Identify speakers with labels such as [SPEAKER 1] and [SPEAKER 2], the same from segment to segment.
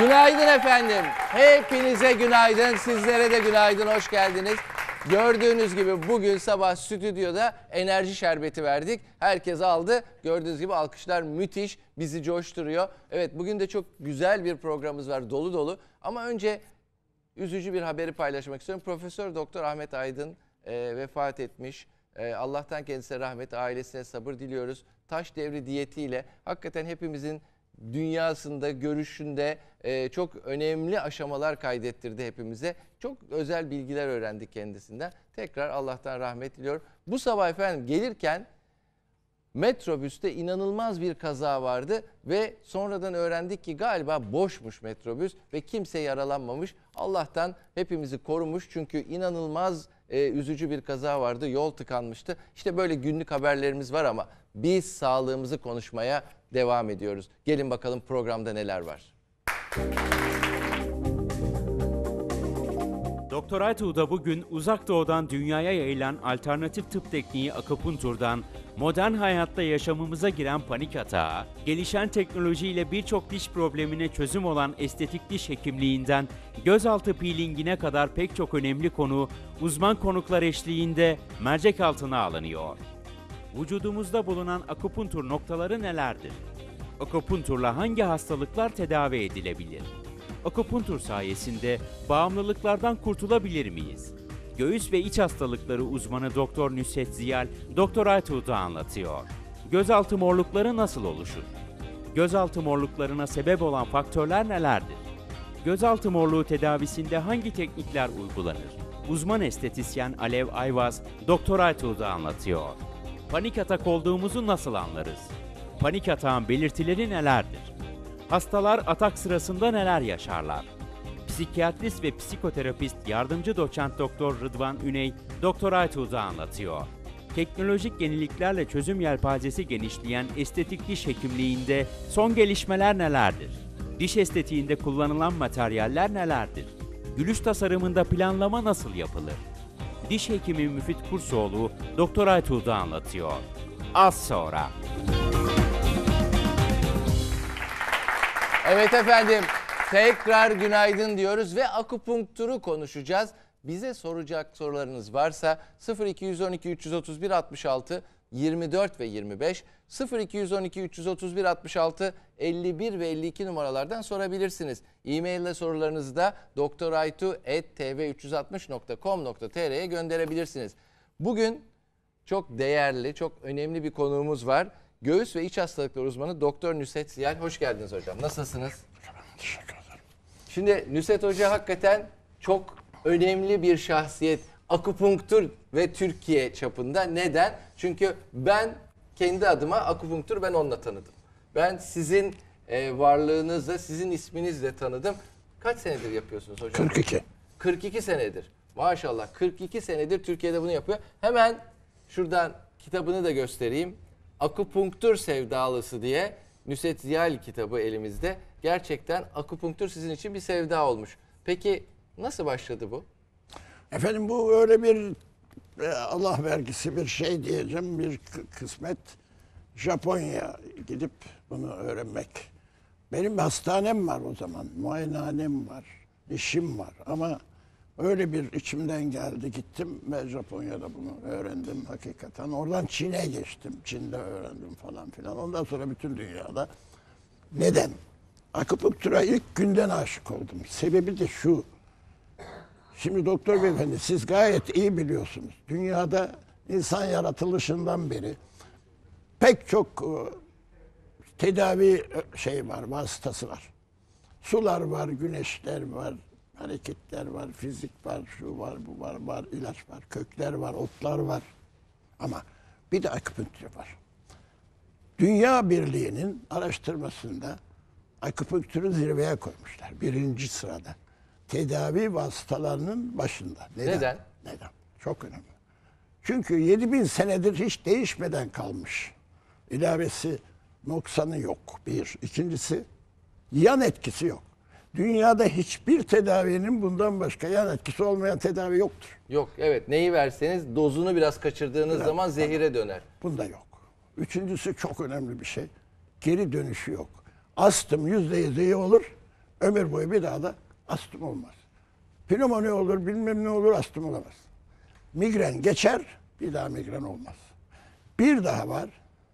[SPEAKER 1] Günaydın efendim. Hepinize günaydın. Sizlere de günaydın. Hoş geldiniz. Gördüğünüz gibi bugün sabah stüdyoda enerji şerbeti verdik. Herkes aldı. Gördüğünüz gibi alkışlar müthiş. Bizi coşturuyor. Evet, bugün de çok güzel bir programımız var. Dolu dolu. Ama önce üzücü bir haberi paylaşmak istiyorum. Profesör Doktor Ahmet Aydın vefat etmiş. Allah'tan kendisine rahmet, ailesine sabır diliyoruz. Taş devri diyetiyle hakikaten hepimizin dünyasında, görüşünde çok önemli aşamalar kaydettirdi hepimize. Çok özel bilgiler öğrendik kendisinden. Tekrar Allah'tan rahmet diliyorum. Bu sabah efendim gelirken metrobüste inanılmaz bir kaza vardı ve sonradan öğrendik ki galiba boşmuş metrobüs ve kimse yaralanmamış. Allah'tan hepimizi korumuş çünkü inanılmaz üzücü bir kaza vardı. Yol tıkanmıştı. İşte böyle günlük haberlerimiz var ama biz sağlığımızı konuşmaya devam ediyoruz. Gelin bakalım programda neler var.
[SPEAKER 2] Doktor Aytuğ'da bugün Uzak Doğu'dan dünyaya yayılan alternatif tıp tekniği akupunkturdan modern hayatta yaşamımıza giren panik atağı, gelişen teknolojiyle birçok diş problemine çözüm olan estetik diş hekimliğinden gözaltı peelingine kadar pek çok önemli konu uzman konuklar eşliğinde mercek altına alınıyor. Vücudumuzda bulunan akupunktur noktaları nelerdir? Akupunkturla hangi hastalıklar tedavi edilebilir? Akupunktur sayesinde bağımlılıklardan kurtulabilir miyiz? Göğüs ve iç hastalıkları uzmanı Doktor Nusret Ziyal, Doktor Aytuğ'da anlatıyor. Gözaltı morlukları nasıl oluşur? Gözaltı morluklarına sebep olan faktörler nelerdir? Gözaltı morluğu tedavisinde hangi teknikler uygulanır? Uzman estetisyen Alev Ayvaz, Doktor Aytuğ'da anlatıyor. Panik atak olduğumuzu nasıl anlarız? Panik atağın belirtileri nelerdir? Hastalar atak sırasında neler yaşarlar? Psikiyatrist ve psikoterapist yardımcı doçent Doktor Rıdvan Üney, Doktor Aytuğ'da anlatıyor. Teknolojik yeniliklerle çözüm yelpazesi genişleyen estetik diş hekimliğinde son gelişmeler nelerdir? Diş estetiğinde kullanılan materyaller nelerdir? Gülüş tasarımında planlama nasıl yapılır? Diş hekimi Müfit Kursoğlu, Doktor Aytuğ'da anlatıyor. Az sonra.
[SPEAKER 1] Evet efendim, tekrar günaydın diyoruz ve akupunkturu konuşacağız. Bize soracak sorularınız varsa 0212 331 66 24 ve 25, 0212 331 66 51 ve 52 numaralardan sorabilirsiniz. E-mail ile sorularınızı da doktoraytu@tv360.com.tr'ye gönderebilirsiniz. Bugün çok değerli, çok önemli bir konuğumuz var. Göğüs ve iç hastalıkları uzmanı Doktor Nusret Ziyal. Hoş geldiniz hocam. Nasılsınız?
[SPEAKER 3] Teşekkür ederim.
[SPEAKER 1] Şimdi Nusret Hoca hakikaten çok önemli bir şahsiyet. Akupunktur ve Türkiye çapında. Neden? Çünkü ben kendi adıma akupunktur ben onunla tanıdım. Ben sizin varlığınızla, sizin isminizle tanıdım. Kaç senedir yapıyorsunuz hocam?
[SPEAKER 3] 42.
[SPEAKER 1] 42 senedir. Maşallah 42 senedir Türkiye'de bunu yapıyor. Hemen şuradan kitabını da göstereyim. Akupunktur Sevdalısı diye Nusret Ziyal kitabı elimizde. Gerçekten akupunktur sizin için bir sevda olmuş. Peki nasıl başladı bu?
[SPEAKER 3] Efendim bu öyle bir Allah vergisi bir şey diyeceğim, bir kısmet. Japonya gidip bunu öğrenmek. Benim hastanem var o zaman, muayenehanem var, işim var ama öyle bir içimden geldi, gittim ve Japonya'da bunu öğrendim hakikaten. Oradan Çin'e geçtim, Çin'de öğrendim falan filan. Ondan sonra bütün dünyada. Neden? Akupunktura ilk günden aşık oldum. Sebebi de şu. Şimdi doktor beyefendi siz gayet iyi biliyorsunuz. Dünyada insan yaratılışından beri pek çok tedavi şey var, vasıtası var. Sular var, güneşler var, hareketler var, fizik var, şu var, bu var, ilaç var, kökler var, otlar var. Ama bir de akupunktur var. Dünya Birliği'nin araştırmasında akupunktürü zirveye koymuşlar. Birinci sırada. Tedavi vasıtalarının başında.
[SPEAKER 1] Neden?
[SPEAKER 3] Neden? Çok önemli. Çünkü 7000 senedir hiç değişmeden kalmış. İlavesi, noksanı yok. Bir. İkincisi, yan etkisi yok. Dünyada hiçbir tedavinin bundan başka yan etkisi olmayan tedavi yoktur.
[SPEAKER 1] Yok, evet. Neyi verseniz dozunu biraz kaçırdığınız zaman zehire döner.
[SPEAKER 3] Bunda yok. Üçüncüsü çok önemli bir şey. Geri dönüşü yok. Astım %100 iyi olur. Ömür boyu bir daha da astım olmaz. Pnömoni olur, bilmem ne olur, astım olamaz. Migren geçer, bir daha migren olmaz. Bir daha var.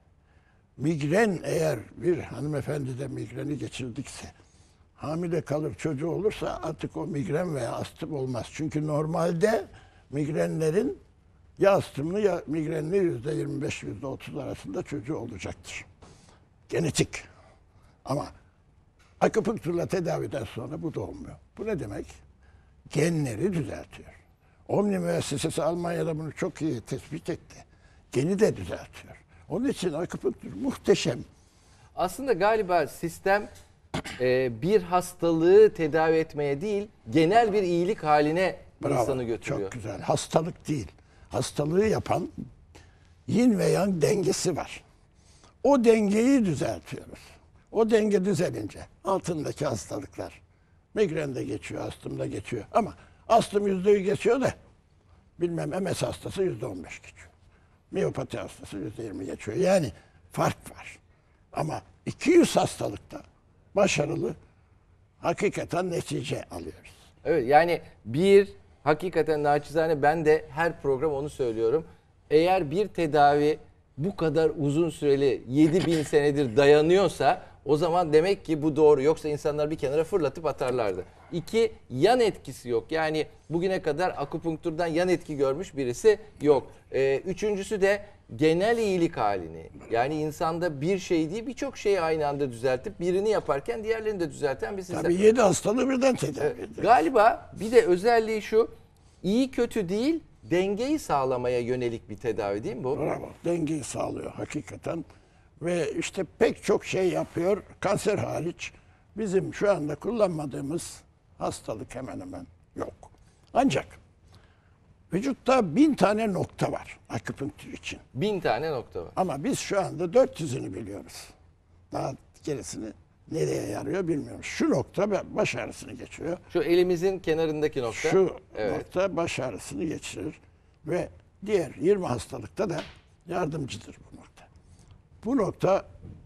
[SPEAKER 3] Migren, eğer bir hanımefendi de migreni geçirdikse, hamile kalır, çocuğu olursa artık o migren veya astım olmaz. Çünkü normalde migrenlerin ya astımlı ya migrenli %25-%30 arasında çocuğu olacaktır. Genetik. Ama akupunkturla tedaviden sonra bu da olmuyor. Bu ne demek? Genleri düzeltiyor. Omni müessesesi Almanya'da bunu çok iyi tespit etti. Geni de düzeltiyor. Onun için akupunktur muhteşem.
[SPEAKER 1] Aslında galiba sistem bir hastalığı tedavi etmeye değil, genel bir iyilik haline
[SPEAKER 3] Bravo,
[SPEAKER 1] insanı götürüyor.
[SPEAKER 3] çok güzel. Hastalık değil. Hastalığı yapan yin ve yang dengesi var. O dengeyi düzeltiyoruz. O denge düzelince altındaki hastalıklar, migren de geçiyor, astım da geçiyor. Ama astım %100 geçiyor da bilmem MS hastası %15 geçiyor. Miyopati hastası %20 geçiyor. Yani fark var. Ama 200 hastalıkta başarılı, hakikaten netice alıyoruz.
[SPEAKER 1] Evet, yani hakikaten naçizane ben de her program onu söylüyorum. Eğer bir tedavi bu kadar uzun süreli 7000 senedir dayanıyorsa o zaman demek ki bu doğru. Yoksa insanlar bir kenara fırlatıp atarlardı. 2, yan etkisi yok. Yani bugüne kadar akupunkturdan yan etki görmüş birisi yok. Üçüncüsü de genel iyilik halini. Yani insanda bir şey değil birçok şeyi aynı anda düzeltip birini yaparken diğerlerini de düzelten bir sistem.
[SPEAKER 3] Tabii 7 hastalığı birden tedavi ediyor.
[SPEAKER 1] Galiba bir de özelliği şu, iyi kötü değil, dengeyi sağlamaya yönelik bir tedavi değil mi bu?
[SPEAKER 3] Bravo. Dengeyi sağlıyor hakikaten. Ve işte pek çok şey yapıyor. Kanser hariç bizim şu anda kullanmadığımız hastalık hemen hemen yok. Ancak vücutta 1000 tane nokta var akupunktur için.
[SPEAKER 1] 1000 tane nokta var.
[SPEAKER 3] Ama biz şu anda 400'ünü biliyoruz. Daha gerisini nereye yarıyor bilmiyoruz. Şu nokta baş ağrısını geçiriyor.
[SPEAKER 1] Şu elimizin kenarındaki nokta.
[SPEAKER 3] Şu
[SPEAKER 1] Evet.
[SPEAKER 3] nokta baş ağrısını geçirir. Ve diğer 20 hastalıkta da yardımcıdır bu nokta. Bu nokta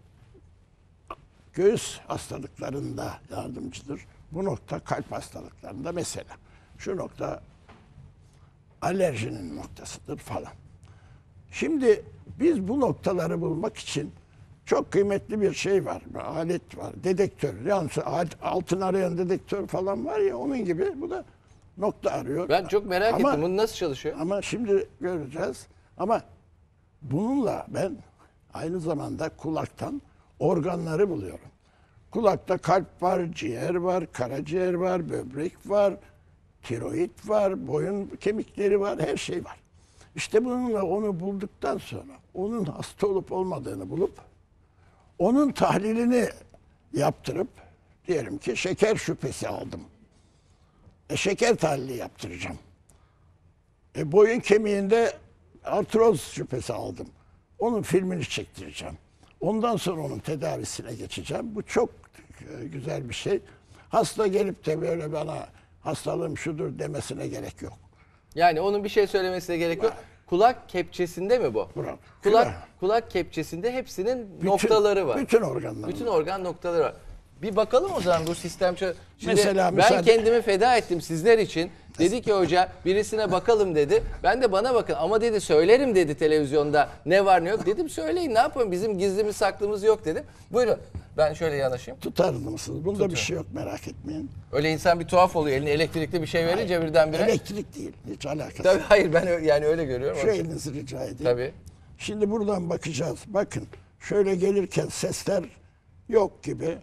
[SPEAKER 3] göğüs hastalıklarında yardımcıdır. Bu nokta kalp hastalıklarında mesela. Şu nokta alerjinin noktasıdır falan. Şimdi biz bu noktaları bulmak için çok kıymetli bir şey var. Bir alet var. Dedektör. Yani altın arayan dedektör falan var ya onun gibi bu da nokta arıyor.
[SPEAKER 1] Ben çok merak ettim. Bu nasıl çalışıyor?
[SPEAKER 3] Ama şimdi göreceğiz. Ama bununla ben aynı zamanda kulaktan organları buluyorum. Kulakta kalp var, ciğer var, karaciğer var, böbrek var, tiroid var, boyun kemikleri var, her şey var. İşte bununla onu bulduktan sonra onun hasta olup olmadığını bulup onun tahlilini yaptırıp diyelim ki şeker şüphesi aldım. Şeker tahlili yaptıracağım. Boyun kemiğinde artroz şüphesi aldım. Onun filmini çektireceğim. Ondan sonra onun tedavisine geçeceğim. Bu çok güzel bir şey. Hasta gelip de böyle bana hastalığım şudur demesine gerek yok.
[SPEAKER 1] Yani onun bir şey söylemesine gerek yok. Kulak kepçesinde mi bu?
[SPEAKER 3] Bravo.
[SPEAKER 1] Kulak kepçesinde hepsinin noktaları var.
[SPEAKER 3] Bütün organlar.
[SPEAKER 1] Bütün organ noktaları var. Bir bakalım o zaman bu sistem. Şimdi
[SPEAKER 3] Mesela
[SPEAKER 1] ben kendimi feda ettim sizler için. Dedi ki hoca birisine bakalım dedi. Ben de bana bakın ama dedi söylerim dedi televizyonda ne var ne yok. Dedim söyleyin ne yapalım bizim gizlimiz saklımız yok dedim. Buyurun ben şöyle yanaşayım.
[SPEAKER 3] Tutar mısınız? Bunda bir şey yok merak etmeyin.
[SPEAKER 1] Öyle insan bir tuhaf oluyor eline elektrikli bir şey verince birdenbire.
[SPEAKER 3] Elektrik değil. Hiç alakası
[SPEAKER 1] Tabii
[SPEAKER 3] yok.
[SPEAKER 1] hayır ben yani öyle görüyorum.
[SPEAKER 3] Şu elinizi rica edeyim.
[SPEAKER 1] Tabii.
[SPEAKER 3] Şimdi buradan bakacağız. Bakın şöyle gelirken sesler yok gibi.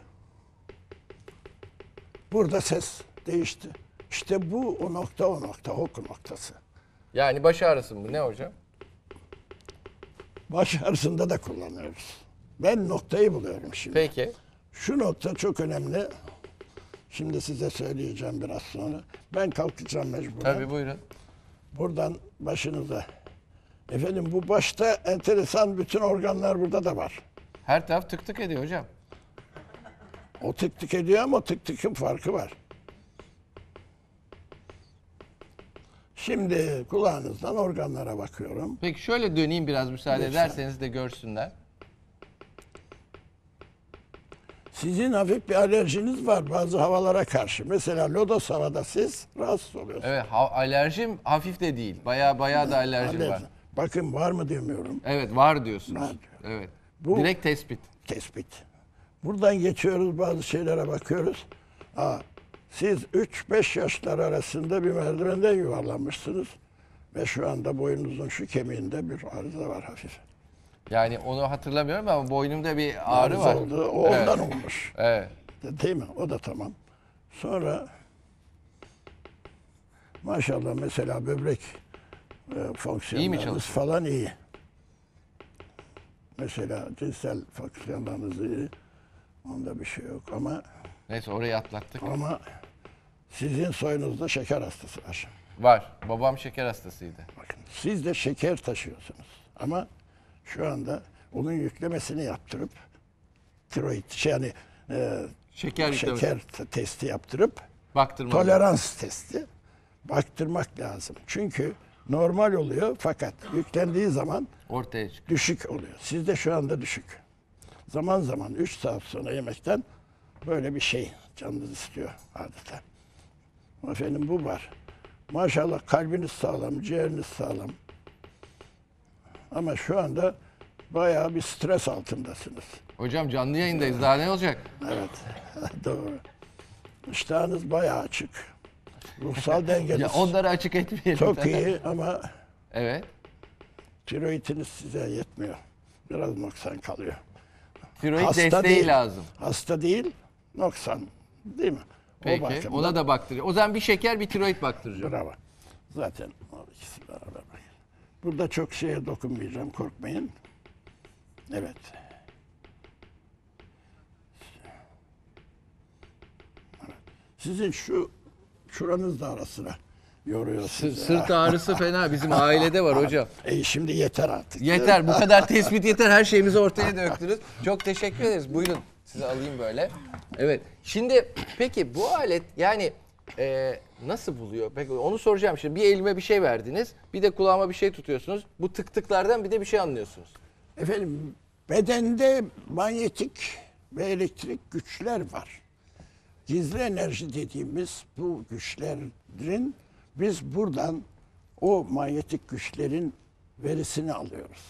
[SPEAKER 3] Burada ses değişti. İşte bu o nokta Hoku noktası.
[SPEAKER 1] Yani baş ağrısı mı ne hocam?
[SPEAKER 3] Baş ağrısında da kullanıyoruz. Ben noktayı buluyorum şimdi.
[SPEAKER 1] Peki.
[SPEAKER 3] Şu nokta çok önemli. Şimdi size söyleyeceğim biraz sonra. Ben kalkacağım mecburen.
[SPEAKER 1] Tabii buyurun.
[SPEAKER 3] Buradan başınıza. Efendim bu başta enteresan bütün organlar burada da var.
[SPEAKER 1] Her taraf tık tık ediyor hocam.
[SPEAKER 3] O tık tık ediyor ama tık tıkın farkı var. Şimdi kulağınızdan organlara bakıyorum.
[SPEAKER 1] Peki şöyle döneyim biraz müsaade
[SPEAKER 3] Lütfen.
[SPEAKER 1] ederseniz de görsünler.
[SPEAKER 3] Sizin hafif bir alerjiniz var bazı havalara karşı. Mesela lodos havada siz rahatsız oluyorsunuz.
[SPEAKER 1] Evet, alerjim hafif de değil. Bayağı da alerjim var.
[SPEAKER 3] Bakın var mı demiyorum.
[SPEAKER 1] Evet, var diyorsunuz.
[SPEAKER 3] Var.
[SPEAKER 1] Evet.
[SPEAKER 3] Bu-
[SPEAKER 1] Direkt tespit.
[SPEAKER 3] Tespit. Buradan geçiyoruz bazı şeylere bakıyoruz. Siz 3-5 yaşlar arasında bir merdivenden yuvarlanmışsınız. Ve şu anda boynunuzun şu kemiğinde bir arıza var hafif.
[SPEAKER 1] Yani onu hatırlamıyorum ama boynumda bir ağrı
[SPEAKER 3] Arıza
[SPEAKER 1] var.
[SPEAKER 3] oldu. O ondan olmuş.
[SPEAKER 1] Evet.
[SPEAKER 3] Değil mi? O da tamam. Sonra maşallah mesela böbrek fonksiyonlarınız
[SPEAKER 1] çalışıyor?
[SPEAKER 3] falan iyi. Mesela cinsel fonksiyonlarınız iyi. Onda bir şey yok
[SPEAKER 1] Neyse, orayı atlattık.
[SPEAKER 3] ama sizin soyunuzda şeker hastası var.
[SPEAKER 1] Var. Babam şeker hastasıydı.
[SPEAKER 3] Bakın siz de şeker taşıyorsunuz. Ama şu anda onun yüklemesini yaptırıp tiroid
[SPEAKER 1] Şeker
[SPEAKER 3] testi yaptırıp
[SPEAKER 1] baktırma.
[SPEAKER 3] tolerans testi baktırmak lazım. Çünkü normal oluyor fakat yüklendiği zaman
[SPEAKER 1] Ortaya çık.
[SPEAKER 3] düşük oluyor. Sizde şu anda düşük. Zaman zaman 3 saat sonra yemekten böyle bir şey canınız istiyor adeta. Efendim bu var. Maşallah kalbiniz sağlam, ciğeriniz sağlam. Ama şu anda bayağı bir stres altındasınız.
[SPEAKER 1] Hocam canlı yayındayız. Daha ne olacak?
[SPEAKER 3] Evet, doğru. İştahınız bayağı açık. Ruhsal dengeniz
[SPEAKER 1] Ya onları açık etmeyelim.
[SPEAKER 3] çok iyi ama
[SPEAKER 1] Evet.
[SPEAKER 3] tiroidiniz size yetmiyor. Biraz noksan kalıyor.
[SPEAKER 1] Tiroid
[SPEAKER 3] Hasta
[SPEAKER 1] desteği
[SPEAKER 3] değil.
[SPEAKER 1] lazım.
[SPEAKER 3] Hasta değil, noksan. Değil mi?
[SPEAKER 1] Peki.
[SPEAKER 3] bakımdan-
[SPEAKER 1] Ona da baktırıyor. O zaman bir şeker, bir tiroid baktıracağım.
[SPEAKER 3] Bravo. Zaten o ikisi beraber. Burada çok şeye dokunmayacağım, korkmayın. Evet. Sizin şuranız da ara sıra yoruyor sizi.
[SPEAKER 1] Sırt ağrısı fena. Bizim ailede var hocam.
[SPEAKER 3] Şimdi yeter artık.
[SPEAKER 1] Yeter. Bu kadar tespit yeter. Her şeyimizi ortaya döktünüz. Çok teşekkür ederiz. Buyurun. Sizi alayım böyle. Evet. Şimdi peki bu alet yani nasıl buluyor? Peki onu soracağım şimdi. Bir elime bir şey verdiniz. Bir de kulağıma bir şey tutuyorsunuz. Bu tık tıklardan bir de bir şey anlıyorsunuz.
[SPEAKER 3] Efendim bedende manyetik ve elektrik güçler var. Gizli enerji dediğimiz bu güçlerin biz buradan o manyetik güçlerin verisini alıyoruz.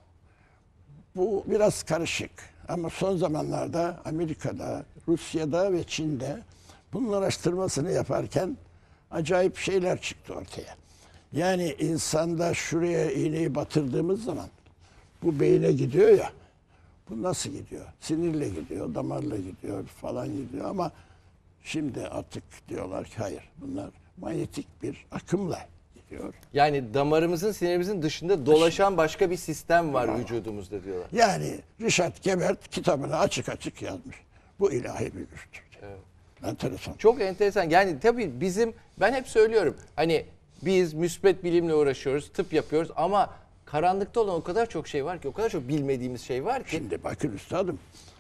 [SPEAKER 3] Bu biraz karışık ama son zamanlarda Amerika'da, Rusya'da ve Çin'de bunun araştırmasını yaparken acayip şeyler çıktı ortaya. Yani insanda şuraya iğneyi batırdığımız zaman bu beyne gidiyor ya, bu nasıl gidiyor? Sinirle gidiyor, damarla gidiyor falan gidiyor ama şimdi artık diyorlar ki hayır bunlar manyetik bir akımla gidiyor.
[SPEAKER 1] Yani damarımızın, sinirimizin dışında dolaşan başka bir sistem var vücudumuzda diyorlar.
[SPEAKER 3] Yani Richard Gebert kitabını açık açık yazmış. Bu ilahi bir güçtür.
[SPEAKER 1] Evet.
[SPEAKER 3] Enteresan.
[SPEAKER 1] Çok enteresan. Yani tabii ben hep söylüyorum. Hani biz müspet bilimle uğraşıyoruz, tıp yapıyoruz ama karanlıkta olan o kadar çok şey var ki, o kadar çok bilmediğimiz şey var ki.
[SPEAKER 3] Şimdi bakın üstadım,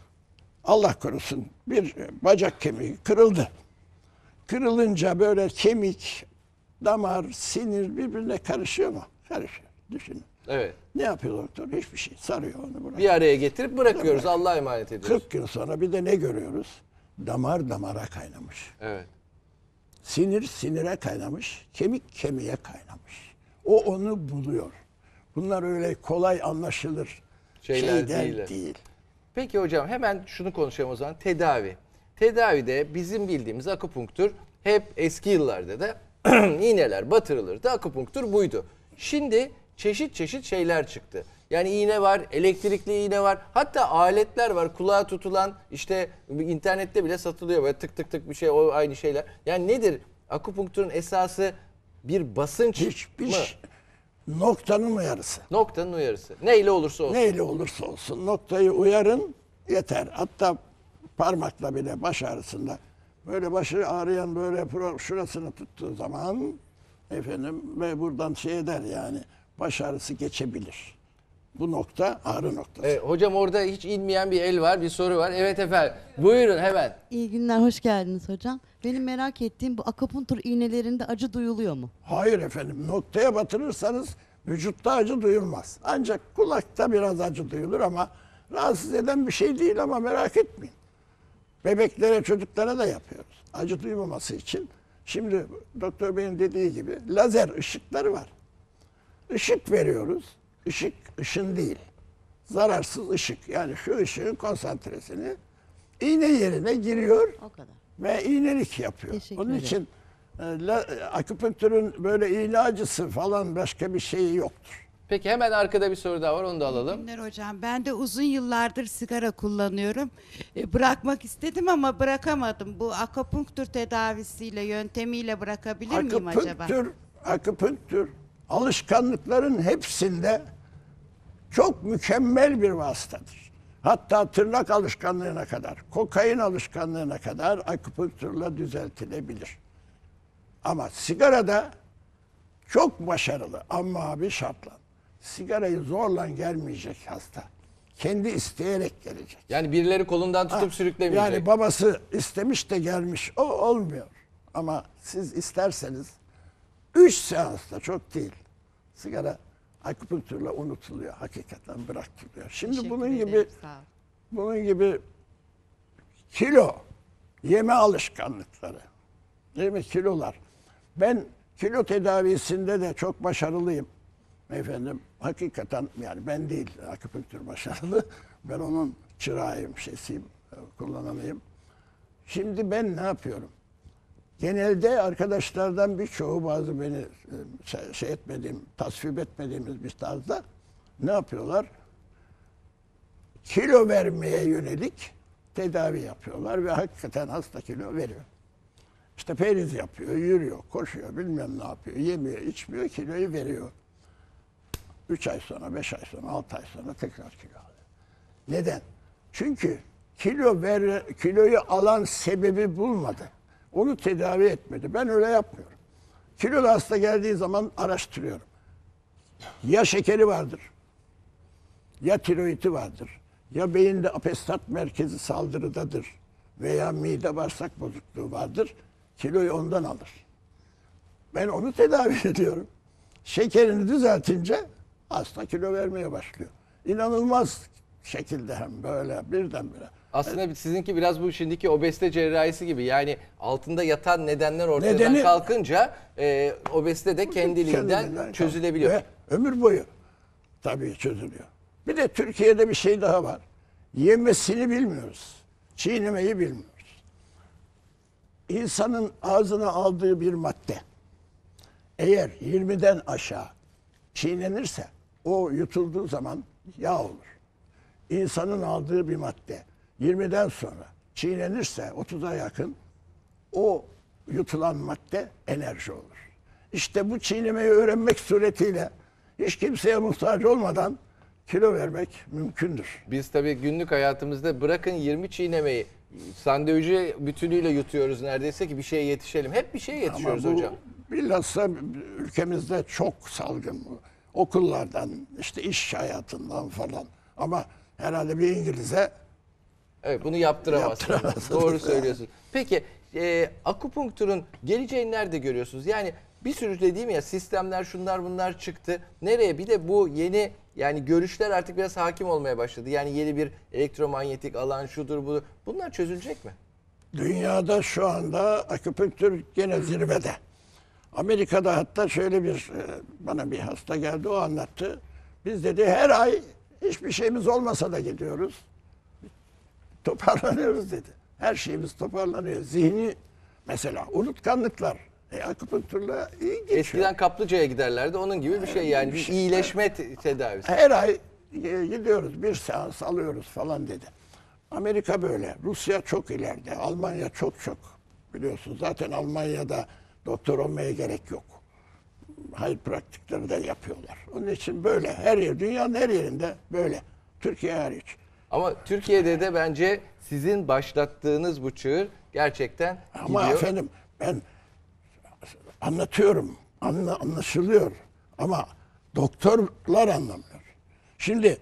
[SPEAKER 3] Allah korusun bir bacak kemiği kırıldı. Kırılınca böyle kemik, damar, sinir birbirine karışıyor mu? Karışıyor. Düşünün.
[SPEAKER 1] Evet.
[SPEAKER 3] Ne yapıyor doktor? Hiçbir şey. Sarıyor onu bırakıyor.
[SPEAKER 1] Bir araya getirip bırakıyoruz. Allah'a emanet ediyoruz.
[SPEAKER 3] 40 gün sonra bir de ne görüyoruz? Damar damara kaynamış.
[SPEAKER 1] Evet.
[SPEAKER 3] Sinir sinire kaynamış. Kemik kemiğe kaynamış. O onu buluyor. Bunlar öyle kolay anlaşılır
[SPEAKER 1] Şeyler
[SPEAKER 3] şeyler
[SPEAKER 1] değil.
[SPEAKER 3] değil.
[SPEAKER 1] Peki hocam hemen şunu konuşalım o zaman. Tedavi. Tedavide bizim bildiğimiz akupunktur hep eski yıllarda da iğneler batırılırdı. Akupunktur buydu. Şimdi çeşit çeşit şeyler çıktı. Yani iğne var, elektrikli iğne var. Hatta aletler var, kulağa tutulan, işte internette bile satılıyor böyle tık tık tık bir şey, o aynı şeyler. Yani nedir? Akupunkturun esası bir basınç
[SPEAKER 3] Hiçbir
[SPEAKER 1] mı?
[SPEAKER 3] noktanın uyarısı.
[SPEAKER 1] Noktanın uyarısı. Neyle olursa olsun.
[SPEAKER 3] Neyle olursa olsun noktayı uyarın yeter. Hatta parmakla bile baş ağrısında böyle başı ağrıyan böyle şurasını tuttuğu zaman efendim ve buradan şey eder yani baş ağrısı geçebilir. Bu nokta ağrı noktası.
[SPEAKER 1] Hocam orada hiç inmeyen bir el var, bir soru var. Evet efendim. Buyurun hemen.
[SPEAKER 4] İyi günler, hoş geldiniz hocam. Benim merak ettiğim bu akupunktur iğnelerinde acı duyuluyor mu?
[SPEAKER 3] Hayır efendim noktaya batırırsanız vücutta acı duyulmaz. Ancak kulakta biraz acı duyulur ama rahatsız eden bir şey değil ama merak etmeyin. Bebeklere, çocuklara da yapıyoruz. Acı duymaması için. Şimdi doktor beyin dediği gibi lazer ışıkları var. Işık veriyoruz. Işık, ışın değil. Zararsız ışık. Yani şu ışığın konsantresini iğne yerine giriyor
[SPEAKER 4] O kadar.
[SPEAKER 3] ve iğnelik yapıyor.
[SPEAKER 4] Teşekkür
[SPEAKER 3] Onun
[SPEAKER 4] ederim.
[SPEAKER 3] için akupunktürün böyle iğne acısı falan başka bir şeyi yoktur.
[SPEAKER 1] Peki hemen arkada bir soru daha var, onu da alalım.
[SPEAKER 5] Günler hocam. Ben de uzun yıllardır sigara kullanıyorum. Bırakmak istedim ama bırakamadım. Bu akupunktur tedavisiyle, yöntemiyle bırakabilir miyim acaba?
[SPEAKER 3] Akupunktür alışkanlıkların hepsinde çok mükemmel bir vasıtadır. Hatta tırnak alışkanlığına kadar, kokain alışkanlığına kadar akupunkturla düzeltilebilir. Ama sigarada çok başarılı ama bir şartla. Sigarayı zorla gelmeyecek hasta. Kendi isteyerek gelecek.
[SPEAKER 1] Yani birileri kolundan tutup sürüklemeyecek.
[SPEAKER 3] Yani babası istemiş de gelmiş. O olmuyor. Ama siz isterseniz 3 seansta çok değil. Sigara akupunktürle unutuluyor. Hakikaten bıraktırılıyor. Şimdi
[SPEAKER 5] Teşekkür
[SPEAKER 3] bunun
[SPEAKER 5] ederim,
[SPEAKER 3] gibi
[SPEAKER 5] sağ ol.
[SPEAKER 3] bunun gibi kilo yeme alışkanlıkları. Değil mi? Kilolar. Ben kilo tedavisinde de çok başarılıyım. Efendim hakikaten yani ben değil akupunktür başarılı. Ben onun çırağıyım, şeysiyim, kullananıyım. Şimdi ben ne yapıyorum? Genelde arkadaşlardan birçoğu bazı beni şey etmediğim, tasvip etmediğimiz bir tarzda ne yapıyorlar? Kilo vermeye yönelik tedavi yapıyorlar ve hakikaten hasta kilo veriyor. İşte periz yapıyor, yürüyor, koşuyor, bilmem ne yapıyor, yemiyor, içmiyor, kiloyu veriyor. 3 ay sonra, 5 ay sonra, 6 ay sonra tekrar kilo alıyor. Neden? Çünkü kiloyu alan sebebi bulmadı. Onu tedavi etmedi. Ben öyle yapmıyorum. Kilolu hasta geldiği zaman araştırıyorum. Ya şekeri vardır, ya tiroidi vardır, ya beyinde apestat merkezi saldırıdadır veya mide bağırsak bozukluğu vardır. Kiloyu ondan alır. Ben onu tedavi ediyorum. Şekerini düzeltince hasta kilo vermeye başlıyor. İnanılmaz şekilde hem böyle birdenbire.
[SPEAKER 1] Aslında sizinki biraz bu şimdiki obezite cerrahisi gibi. Yani altında yatan nedenler ortadan kalkınca obezite de kendiliğinden çözülebiliyor.
[SPEAKER 3] Ve ömür boyu tabii çözülüyor. Bir de Türkiye'de bir şey daha var. Yemesini bilmiyoruz. Çiğnemeyi bilmiyoruz. İnsanın ağzına aldığı bir madde eğer 20'den aşağı çiğnenirse o yutulduğu zaman yağ olur. İnsanın aldığı bir madde 20'den sonra çiğnenirse 30'a yakın o yutulan madde enerji olur. İşte bu çiğnemeyi öğrenmek suretiyle hiç kimseye muhtaç olmadan kilo vermek mümkündür.
[SPEAKER 1] Biz tabii günlük hayatımızda bırakın 20 çiğnemeyi, sandviçi bütünüyle yutuyoruz neredeyse ki bir şeye yetişelim. Hep bir şeye yetişiyoruz
[SPEAKER 3] Ama bu
[SPEAKER 1] hocam.
[SPEAKER 3] bilhassa ülkemizde çok salgın bu. Okullardan, işte iş hayatından falan. Ama herhalde bir İngiliz'e
[SPEAKER 1] Evet, bunu yaptıramazsınız.
[SPEAKER 3] Yaptıramazsınız.
[SPEAKER 1] Doğru söylüyorsunuz. Peki akupunkturun geleceğini nerede görüyorsunuz? Yani bir sürü dediğim ya sistemler şunlar bunlar çıktı. Nereye? Bir de bu yeni yani görüşler artık biraz hakim olmaya başladı. Yani yeni bir elektromanyetik alan şudur budur. Bunlar çözülecek mi?
[SPEAKER 3] dünyada şu anda akupunktür gene zirvede. Amerika'da hatta şöyle bana bir hasta geldi, o anlattı. Biz dedi her ay hiçbir şeyimiz olmasa da gidiyoruz. Toparlanıyoruz dedi. Her şeyimiz toparlanıyor. Zihni mesela unutkanlıklar. Akupunkturla iyi geçiyor.
[SPEAKER 1] Eskiden kaplıcaya giderlerdi. Onun gibi bir şey yani. Bir iyileşme tedavisi.
[SPEAKER 3] Her ay gidiyoruz, bir seans alıyoruz falan dedi. Amerika böyle. Rusya çok ileride. Almanya çok biliyorsunuz. Zaten Almanya'da doktor olmaya gerek yok. Hayır praktikleri de yapıyorlar. Onun için böyle her yer, dünyanın her yerinde böyle. Türkiye hariç.
[SPEAKER 1] Ama Türkiye'de de bence sizin başlattığınız bu çığır gerçekten
[SPEAKER 3] Ama
[SPEAKER 1] gidiyor.
[SPEAKER 3] efendim ben anlatıyorum. Anlaşılıyor. Ama doktorlar anlamıyor. Şimdi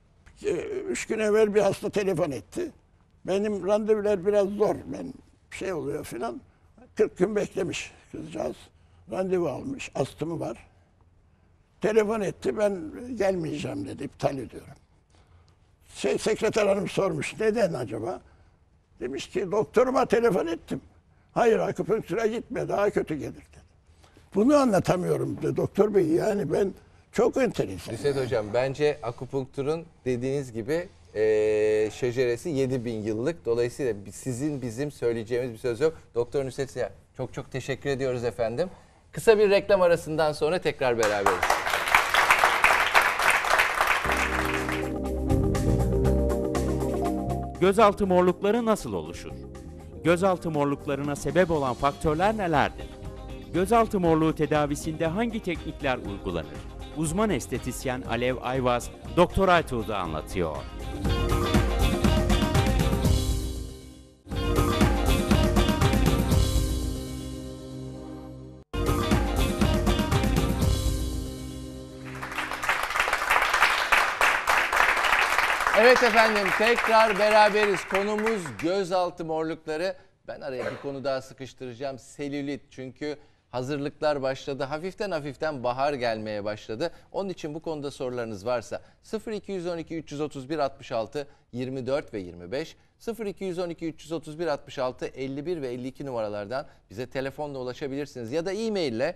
[SPEAKER 3] 3 gün evvel bir hasta telefon etti. Benim randevular biraz zor. Ben şey oluyor filan. 40 gün beklemiş kızcağız. Randevu almış. Astımı var. Telefon etti. Ben gelmeyeceğim dedi. İptal ediyorum. Sekreter hanım sormuş. Neden acaba? Demiş ki doktoruma telefon ettim. Hayır, akupunktüre gitme, daha kötü gelir dedi. Bunu anlatamıyorum de doktor bey, yani ben çok enteresan.
[SPEAKER 1] Nusret Hocam, bence akupunkturun dediğiniz gibi şeceresi 7000 yıllık. Dolayısıyla sizin bizim söyleyeceğimiz bir söz yok. Doktor Nusret Seher, çok çok teşekkür ediyoruz efendim. Kısa bir reklam arasından sonra tekrar beraberiz.
[SPEAKER 2] Gözaltı morlukları nasıl oluşur? Gözaltı morluklarına sebep olan faktörler nelerdir? Gözaltı morluğu tedavisinde hangi teknikler uygulanır? Uzman estetisyen Alev Ayvaz, Doktor Aytuğ'da anlatıyor.
[SPEAKER 1] Evet efendim, tekrar beraberiz. Konumuz gözaltı morlukları. Ben araya bir konu daha sıkıştıracağım. Selülit. Çünkü hazırlıklar başladı. Hafiften bahar gelmeye başladı. Onun için bu konuda sorularınız varsa 0212 331 66 24 ve 25, 0212 331 66 51 ve 52 numaralardan bize telefonla ulaşabilirsiniz. Ya da e-maille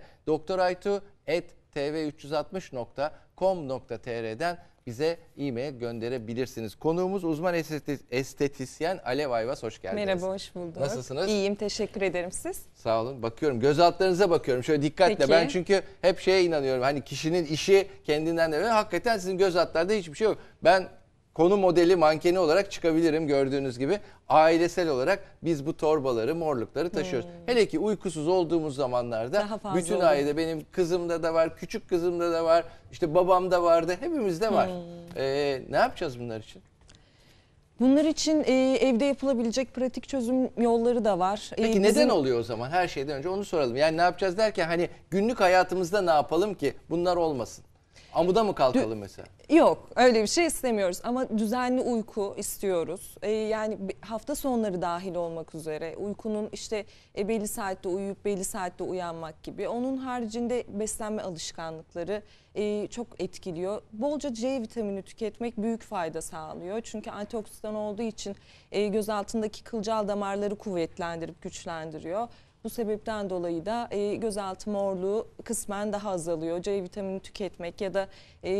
[SPEAKER 1] doktoraytu@tv360.com.tr'den bize e-mail gönderebilirsiniz. Konuğumuz uzman estetisyen Alev Ayvaz. Hoş geldiniz.
[SPEAKER 6] Merhaba, hoş bulduk.
[SPEAKER 1] Nasılsınız?
[SPEAKER 6] İyiyim, teşekkür ederim. Siz?
[SPEAKER 1] Sağ olun. Bakıyorum, göz altlarınıza bakıyorum. Şöyle dikkatle.
[SPEAKER 6] Peki.
[SPEAKER 1] Ben çünkü hep şeye inanıyorum. Hani kişinin işi kendinden de. Hakikaten sizin göz altlarda hiçbir şey yok. Ben konu modeli, mankeni olarak çıkabilirim gördüğünüz gibi. Ailesel olarak biz bu torbaları, morlukları taşıyoruz. Hele ki uykusuz olduğumuz zamanlarda
[SPEAKER 6] Daha fazla
[SPEAKER 1] bütün
[SPEAKER 6] oluyor.
[SPEAKER 1] ailede, benim kızımda da var, küçük kızımda da var, işte babamda vardı, hepimizde var. Ne yapacağız bunlar için?
[SPEAKER 6] Bunlar için evde yapılabilecek pratik çözüm yolları da var.
[SPEAKER 1] Peki neden oluyor o zaman? Her şeyden önce onu soralım. Yani ne yapacağız derken hani günlük hayatımızda ne yapalım ki bunlar olmasın? Amuda mı kalkalım mesela?
[SPEAKER 6] Yok, öyle bir şey istemiyoruz ama düzenli uyku istiyoruz. Yani hafta sonları dahil olmak üzere uykunun işte belli saatte uyuyup belli saatte uyanmak gibi. Onun haricinde beslenme alışkanlıkları çok etkiliyor. Bolca C vitamini tüketmek büyük fayda sağlıyor. Çünkü antioksidan olduğu için göz altındaki kılcal damarları kuvvetlendirip güçlendiriyor. Bu sebepten dolayı da gözaltı morluğu kısmen daha azalıyor. C vitamini tüketmek ya da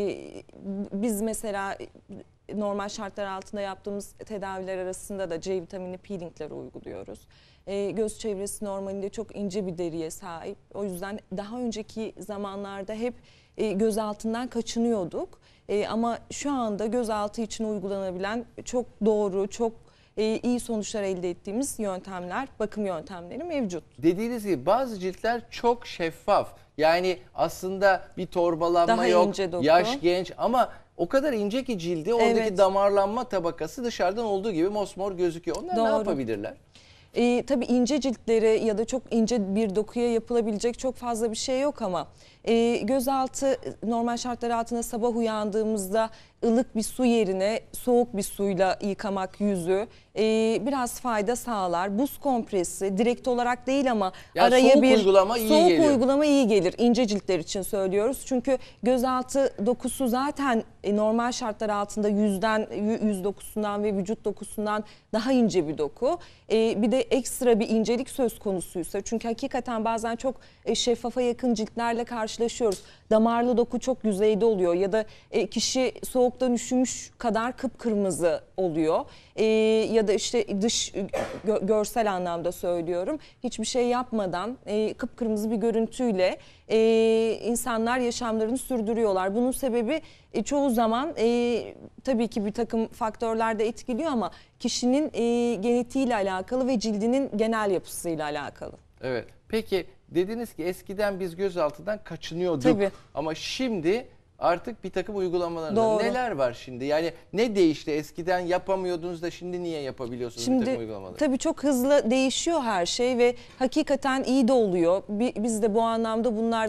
[SPEAKER 6] biz mesela normal şartlar altında yaptığımız tedaviler arasında da C vitamini peelingleri uyguluyoruz. Göz çevresi normalinde çok ince bir deriye sahip. O yüzden daha önceki zamanlarda hep göz altından kaçınıyorduk. Ama şu anda gözaltı için uygulanabilen çok doğru, çok iyi sonuçlar elde ettiğimiz yöntemler, bakım yöntemleri mevcut.
[SPEAKER 1] Dediğiniz gibi bazı ciltler çok şeffaf. Yani aslında bir torbalanma
[SPEAKER 6] Daha
[SPEAKER 1] yok,
[SPEAKER 6] ince doku.
[SPEAKER 1] yaş genç ama o kadar ince ki cildi, oradaki
[SPEAKER 6] Evet.
[SPEAKER 1] damarlanma tabakası dışarıdan olduğu gibi mosmor gözüküyor. Onlar ne
[SPEAKER 6] Doğru.
[SPEAKER 1] yapabilirler?
[SPEAKER 6] Tabii ince ciltleri ya da çok ince bir dokuya yapılabilecek çok fazla bir şey yok ama gözaltı normal şartlar altında sabah uyandığımızda ılık bir su yerine soğuk bir suyla yıkamak yüzü biraz fayda sağlar. Buz kompresi direkt olarak değil ama
[SPEAKER 1] Yani
[SPEAKER 6] araya
[SPEAKER 1] soğuk
[SPEAKER 6] bir
[SPEAKER 1] uygulama iyi
[SPEAKER 6] soğuk
[SPEAKER 1] geliyor.
[SPEAKER 6] uygulama iyi gelir. İnce ciltler için söylüyoruz. Çünkü gözaltı dokusu zaten normal şartlar altında yüz dokusundan ve vücut dokusundan daha ince bir doku. Bir de ekstra bir incelik söz konusuysa, çünkü hakikaten bazen çok şeffafa yakın ciltlerle karşılaşıyoruz. Damarlı doku çok yüzeyde oluyor ya da kişi soğuktan üşümüş kadar kıpkırmızı oluyor. Ya da işte dış görsel anlamda söylüyorum. Hiçbir şey yapmadan kıpkırmızı bir görüntüyle insanlar yaşamlarını sürdürüyorlar. Bunun sebebi çoğu zaman tabii ki bir takım faktörler de etkiliyor ama kişinin genetiğiyle alakalı ve cildinin genel yapısıyla alakalı.
[SPEAKER 1] Evet. Peki dediniz ki eskiden biz gözaltından kaçınıyorduk.
[SPEAKER 6] Tabii.
[SPEAKER 1] Ama şimdi artık bir takım uygulamalar.
[SPEAKER 6] Doğru.
[SPEAKER 1] Neler var şimdi? Yani ne değişti? Eskiden yapamıyordunuz da şimdi niye yapabiliyorsunuz bir takım
[SPEAKER 6] Şimdi
[SPEAKER 1] uygulamaları?
[SPEAKER 6] tabii çok hızlı değişiyor her şey ve hakikaten iyi de oluyor. Biz de bu anlamda bunlardan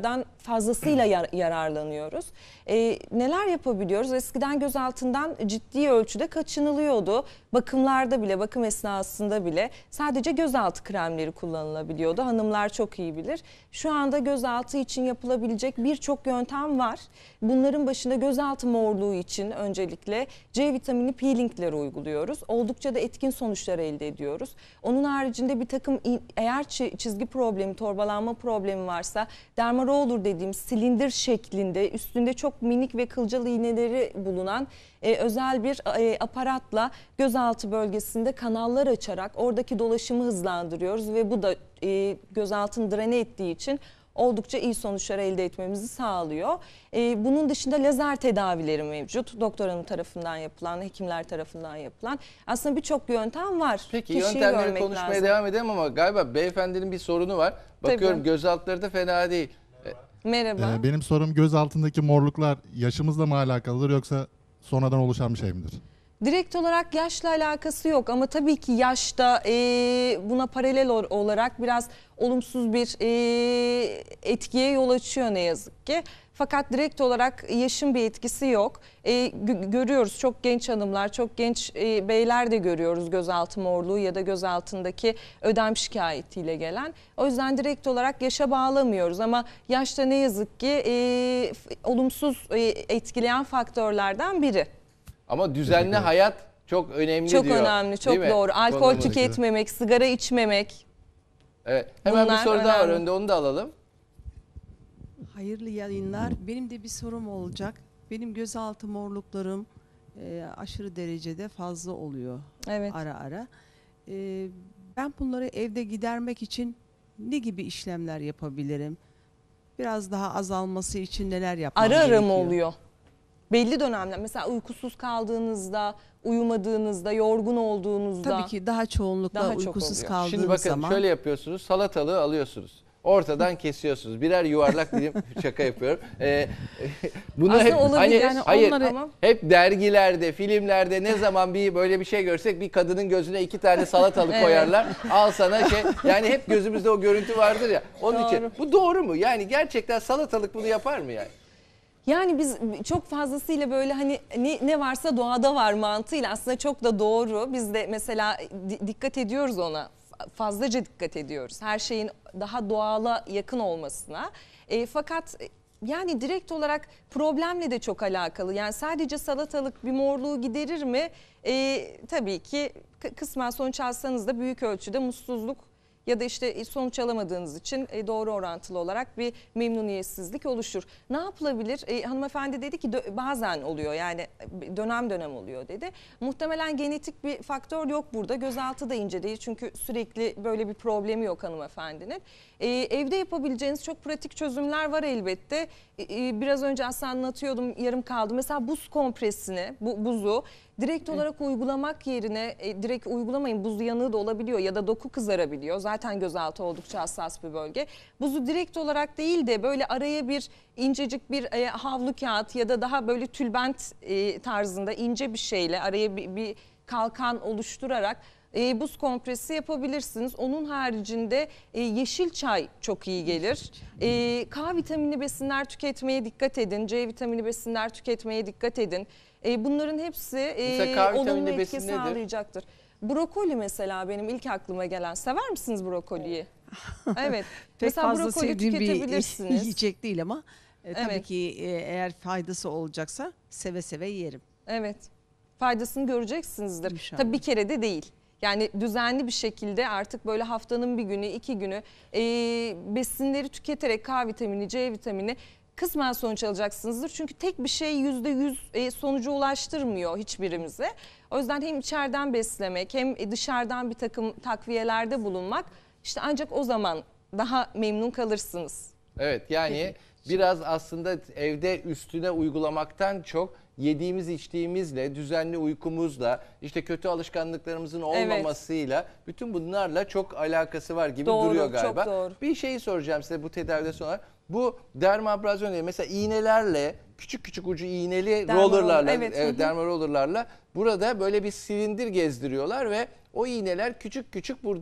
[SPEAKER 6] fazlasıyla yararlanıyoruz. Neler yapabiliyoruz? Eskiden gözaltından ciddi ölçüde kaçınılıyordu. Bakımlarda bile, bakım esnasında bile sadece gözaltı kremleri kullanılabiliyordu. Hanımlar çok iyi bilir. Şu anda gözaltı için yapılabilecek birçok yöntem var. Bunların başında gözaltı morluğu için öncelikle C vitamini peelingleri uyguluyoruz. Oldukça da etkin sonuçlar elde ediyoruz. Onun haricinde bir takım eğer çizgi problemi, torbalanma problemi varsa dermaroller dediğimiz silindir şeklinde üstünde çok minik ve kılcal iğneleri bulunan özel bir aparatla gözaltı bölgesinde kanallar açarak oradaki dolaşımı hızlandırıyoruz ve bu da gözaltını drene ettiği için oldukça iyi sonuçlar elde etmemizi sağlıyor. Bunun dışında lazer tedavileri mevcut. Doktor hanım tarafından yapılan, hekimler tarafından yapılan. Aslında birçok yöntem var.
[SPEAKER 1] Peki
[SPEAKER 6] Kişiyi
[SPEAKER 1] yöntemleri
[SPEAKER 6] görmek
[SPEAKER 1] konuşmaya
[SPEAKER 6] lazım.
[SPEAKER 1] devam edelim ama galiba beyefendinin bir sorunu var. Bakıyorum
[SPEAKER 6] Tabii.
[SPEAKER 1] gözaltları da fena değil.
[SPEAKER 6] Merhaba.
[SPEAKER 7] Benim sorum göz altındaki morluklar yaşımızla mı alakalıdır yoksa sonradan oluşan bir şey midir?
[SPEAKER 6] Direkt olarak yaşla alakası yok ama tabii ki yaşta buna paralel olarak biraz olumsuz bir etkiye yol açıyor ne yazık ki. Fakat direkt olarak yaşın bir etkisi yok. Görüyoruz çok genç hanımlar, çok genç beyler de görüyoruz gözaltı morluğu ya da gözaltındaki ödem şikayetiyle gelen. O yüzden direkt olarak yaşa bağlamıyoruz ama yaşta ne yazık ki olumsuz etkileyen faktörlerden biri.
[SPEAKER 1] Ama düzenli hayat çok önemli
[SPEAKER 6] Çok
[SPEAKER 1] diyor.
[SPEAKER 6] önemli, çok
[SPEAKER 1] Değil mi?
[SPEAKER 6] doğru. Alkol
[SPEAKER 1] Konumuz.
[SPEAKER 6] tüketmemek, sigara içmemek.
[SPEAKER 1] Evet. Hemen bir
[SPEAKER 6] Bunlar
[SPEAKER 1] soru daha var
[SPEAKER 6] önemli.
[SPEAKER 1] önde, onu da alalım.
[SPEAKER 8] Hayırlı yayınlar. Benim de bir sorum olacak. Benim gözaltı morluklarım aşırı derecede fazla oluyor
[SPEAKER 6] Evet.
[SPEAKER 8] ara ara. Ben bunları evde gidermek için ne gibi işlemler yapabilirim? Biraz daha azalması için neler yapmam
[SPEAKER 6] Ara ara
[SPEAKER 8] gerekiyor?
[SPEAKER 6] mı oluyor? Belli dönemler mesela uykusuz kaldığınızda, uyumadığınızda, yorgun olduğunuzda.
[SPEAKER 8] Tabii ki daha çoğunlukla
[SPEAKER 6] Daha çok
[SPEAKER 8] uykusuz
[SPEAKER 6] oluyor.
[SPEAKER 8] kaldığım
[SPEAKER 1] Şimdi bakın
[SPEAKER 8] zaman.
[SPEAKER 1] şöyle yapıyorsunuz, salatalığı alıyorsunuz. Ortadan kesiyorsunuz. Birer yuvarlak dilim şaka yapıyorum. Bunu
[SPEAKER 6] Aslında
[SPEAKER 1] hep
[SPEAKER 6] olabilir.
[SPEAKER 1] hani
[SPEAKER 6] Yani
[SPEAKER 1] hayır
[SPEAKER 6] onları- Ama-
[SPEAKER 1] hep dergilerde, filmlerde ne zaman bir böyle bir şey görsek bir kadının gözüne 2 tane salatalık
[SPEAKER 6] Evet.
[SPEAKER 1] koyarlar. Al sana şey. Yani hep gözümüzde o görüntü vardır ya. Onun için
[SPEAKER 6] Doğru.
[SPEAKER 1] bu doğru mu? Yani gerçekten salatalık bunu yapar mı yani?
[SPEAKER 6] Yani biz çok fazlasıyla böyle hani ne varsa doğada var mantığıyla aslında çok da doğru. Biz de mesela dikkat ediyoruz ona. Fazlaca dikkat ediyoruz. Her şeyin daha doğala yakın olmasına. Fakat yani direkt olarak problemle de çok alakalı. Yani sadece salatalık bir morluğu giderir mi? Tabii ki kısmen sonuç alsanız da büyük ölçüde mutsuzluk ya da işte sonuç alamadığınız için doğru orantılı olarak bir memnuniyetsizlik oluşur. Ne yapılabilir? Hanımefendi dedi ki bazen oluyor yani dönem dönem oluyor dedi. Muhtemelen genetik bir faktör yok burada. Gözaltı da ince değil çünkü sürekli böyle bir problemi yok hanımefendinin. Evde yapabileceğiniz çok pratik çözümler var elbette. Biraz önce aslında anlatıyordum yarım kaldı. Mesela buz kompresini, buzu direkt olarak uygulamak yerine direkt uygulamayın, buz yanığı da olabiliyor ya da doku kızarabiliyor. Zaten gözaltı oldukça hassas bir bölge. Buzu direkt olarak değil de böyle araya bir incecik bir havlu kağıt ya da daha böyle tülbent tarzında ince bir şeyle araya bir kalkan oluşturarak buz kompresi yapabilirsiniz. Onun haricinde yeşil çay çok iyi gelir. K vitaminli besinler tüketmeye dikkat edin. C vitaminli besinler tüketmeye dikkat edin. Bunların hepsi
[SPEAKER 1] Mesela K vitaminli
[SPEAKER 6] olumlu etki
[SPEAKER 1] besin nedir?
[SPEAKER 6] sağlayacaktır. Brokoli mesela benim ilk aklıma gelen. Sever misiniz brokoliyi? Evet.
[SPEAKER 8] Pek
[SPEAKER 6] mesela
[SPEAKER 8] fazla
[SPEAKER 6] brokoli
[SPEAKER 8] sevdiğim bir
[SPEAKER 6] tüketebilirsiniz.
[SPEAKER 8] yiyecek değil ama tabii
[SPEAKER 6] Evet.
[SPEAKER 8] ki eğer faydası olacaksa seve seve yerim.
[SPEAKER 6] Evet. Faydasını göreceksinizdir.
[SPEAKER 8] İnşallah.
[SPEAKER 6] Tabii bir kere de değil. Yani düzenli bir şekilde artık böyle haftanın bir günü, 2 günü besinleri tüketerek K vitamini, C vitamini kısmen sonuç alacaksınızdır. Çünkü tek bir şey %100 sonuca ulaştırmıyor hiçbirimize. O yüzden hem içeriden beslemek hem dışarıdan bir takım takviyelerde bulunmak işte ancak o zaman daha memnun kalırsınız.
[SPEAKER 1] Evet yani biraz aslında evde üstüne uygulamaktan çok yediğimiz içtiğimizle, düzenli uykumuzla, işte kötü alışkanlıklarımızın olmamasıyla bütün bunlarla çok alakası var gibi
[SPEAKER 6] Doğru,
[SPEAKER 1] duruyor
[SPEAKER 6] çok
[SPEAKER 1] galiba.
[SPEAKER 6] doğru.
[SPEAKER 1] Bir şeyi soracağım size bu tedavide sonra. Bu dermabrasyon değil, mesela iğnelerle küçük küçük ucu iğneli
[SPEAKER 6] Derma
[SPEAKER 1] rollerlarla,
[SPEAKER 6] roller, evet, hı hı.
[SPEAKER 1] derma rollerlarla burada böyle bir silindir gezdiriyorlar ve o iğneler küçük küçük burada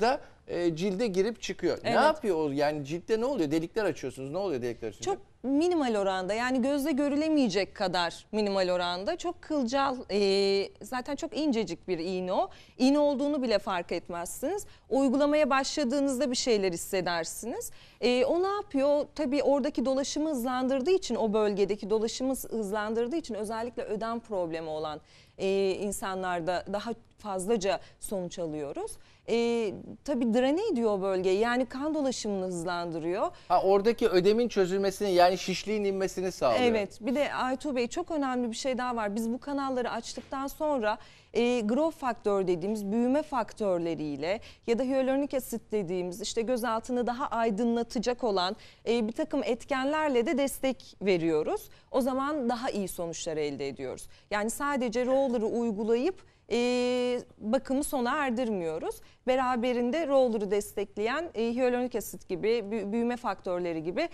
[SPEAKER 1] cilde girip çıkıyor. Ne
[SPEAKER 6] Evet.
[SPEAKER 1] yapıyor o? Yani ciltte ne oluyor? Delikler açıyorsunuz. Ne oluyor delikler açınca?
[SPEAKER 6] Çok minimal oranda, yani gözle görülemeyecek kadar minimal oranda, çok kılcal, zaten çok incecik bir iğne o. İğne olduğunu bile fark etmezsiniz. Uygulamaya başladığınızda bir şeyler hissedersiniz. O ne yapıyor? Tabii oradaki dolaşımı hızlandırdığı için, o bölgedeki dolaşımı hızlandırdığı için özellikle ödem problemi olan insanlarda daha fazlaca sonuç alıyoruz. Tabii drene ediyor o bölgeyi, yani kan dolaşımını hızlandırıyor.
[SPEAKER 1] Ha, oradaki ödemin çözülmesini, yani şişliğin inmesini sağlıyor.
[SPEAKER 6] Evet, bir de Aytuğ Bey, çok önemli bir şey daha var. Biz bu kanalları açtıktan sonra growth faktör dediğimiz büyüme faktörleriyle ya da hyaluronik asit dediğimiz işte göz altını daha aydınlatacak olan bir takım etkenlerle de destek veriyoruz. O zaman daha iyi sonuçlar elde ediyoruz. Yani sadece roller'ı uygulayıp bakımı sona erdirmiyoruz. Beraberinde roller'ı destekleyen hyaluronik asit gibi, büyüme faktörleri gibi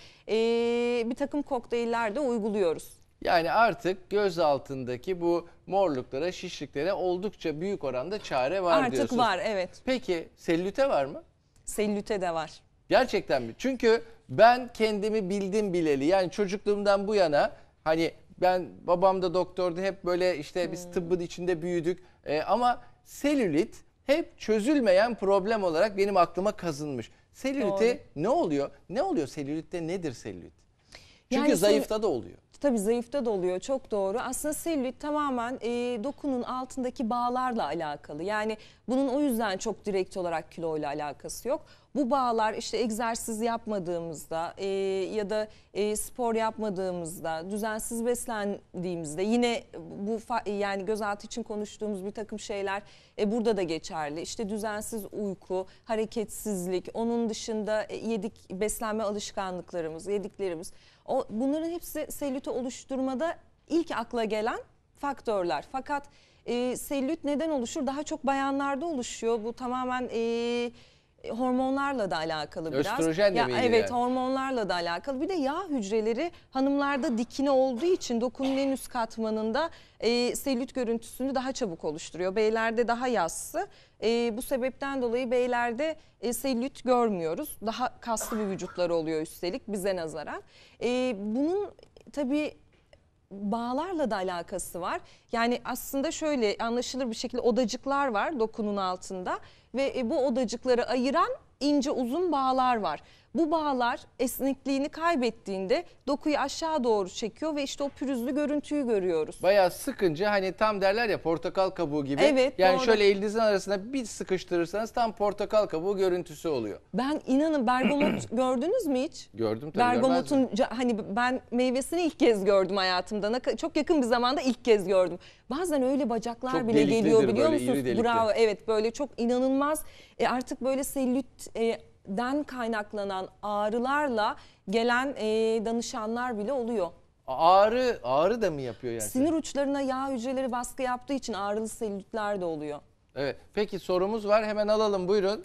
[SPEAKER 6] bir takım kokteyller de uyguluyoruz.
[SPEAKER 1] Yani artık göz altındaki bu morluklara, şişliklere oldukça büyük oranda çare var
[SPEAKER 6] Artık
[SPEAKER 1] diyorsunuz.
[SPEAKER 6] var, evet.
[SPEAKER 1] Peki selülite var mı?
[SPEAKER 6] Selülite de var.
[SPEAKER 1] Gerçekten mi? Çünkü ben kendimi bildim bileli, yani çocukluğumdan bu yana, hani ben, babam da doktordu, hep böyle işte biz tıbbın içinde büyüdük. Ama selülit hep çözülmeyen problem olarak benim aklıma kazınmış. Selülite ne oluyor? Ne oluyor selülitte? Nedir selülit? Çünkü
[SPEAKER 6] Yani
[SPEAKER 1] zayıfta da oluyor.
[SPEAKER 6] Tabii zayıfta da oluyor, çok doğru. Aslında selülit tamamen dokunun altındaki bağlarla alakalı. Yani bunun o yüzden çok direkt olarak kiloyla alakası yok. Bu bağlar işte egzersiz yapmadığımızda ya da spor yapmadığımızda, düzensiz beslendiğimizde, yine bu yani gözaltı için konuştuğumuz bir takım şeyler burada da geçerli. İşte düzensiz uyku, hareketsizlik, onun dışında beslenme alışkanlıklarımız, yediklerimiz. Bunların hepsi selüliti oluşturmada ilk akla gelen faktörler. Fakat selülit neden oluşur? Daha çok bayanlarda oluşuyor. Bu tamamen hormonlarla da alakalı biraz.
[SPEAKER 1] Östrojenle mi ilgili?
[SPEAKER 6] Evet,
[SPEAKER 1] yani?
[SPEAKER 6] hormonlarla da alakalı. Bir de yağ hücreleri hanımlarda dikine olduğu için dokunun en üst katmanında selülit görüntüsünü daha çabuk oluşturuyor. Beylerde daha yassı. Bu sebepten dolayı beylerde selülit görmüyoruz. Daha kaslı bir vücutları oluyor üstelik bize nazaran. Bunun tabii bağlarla da alakası var. Yani aslında şöyle anlaşılır bir şekilde odacıklar var dokunun altında ve bu odacıkları ayıran ince uzun bağlar var. Bu bağlar esnekliğini kaybettiğinde dokuyu aşağı doğru çekiyor ve işte o pürüzlü görüntüyü görüyoruz.
[SPEAKER 1] Bayağı sıkınca, hani tam derler ya, portakal kabuğu gibi.
[SPEAKER 6] Evet,
[SPEAKER 1] yani
[SPEAKER 6] doğru.
[SPEAKER 1] şöyle elinizin arasına bir sıkıştırırsanız tam portakal kabuğu görüntüsü oluyor.
[SPEAKER 6] Ben inanın bergamot gördünüz mü hiç?
[SPEAKER 1] Gördüm tabii. görmez miyim?
[SPEAKER 6] Bergamotun hani ben meyvesini ilk kez gördüm hayatımda. Çok yakın bir zamanda ilk kez gördüm. Bazen öyle bacaklar
[SPEAKER 1] Çok
[SPEAKER 6] bile
[SPEAKER 1] deliklidir,
[SPEAKER 6] geliyor biliyor
[SPEAKER 1] böyle iri
[SPEAKER 6] musunuz?
[SPEAKER 1] delikli.
[SPEAKER 6] Bravo, evet, böyle çok inanılmaz. Artık böyle selülitten kaynaklanan ağrılarla gelen danışanlar bile oluyor.
[SPEAKER 1] Ağrı da mı yapıyor yani?
[SPEAKER 6] Sinir uçlarına yağ hücreleri baskı yaptığı için ağrılı selülitler de oluyor.
[SPEAKER 1] Evet. Peki sorumuz var, hemen alalım, buyurun.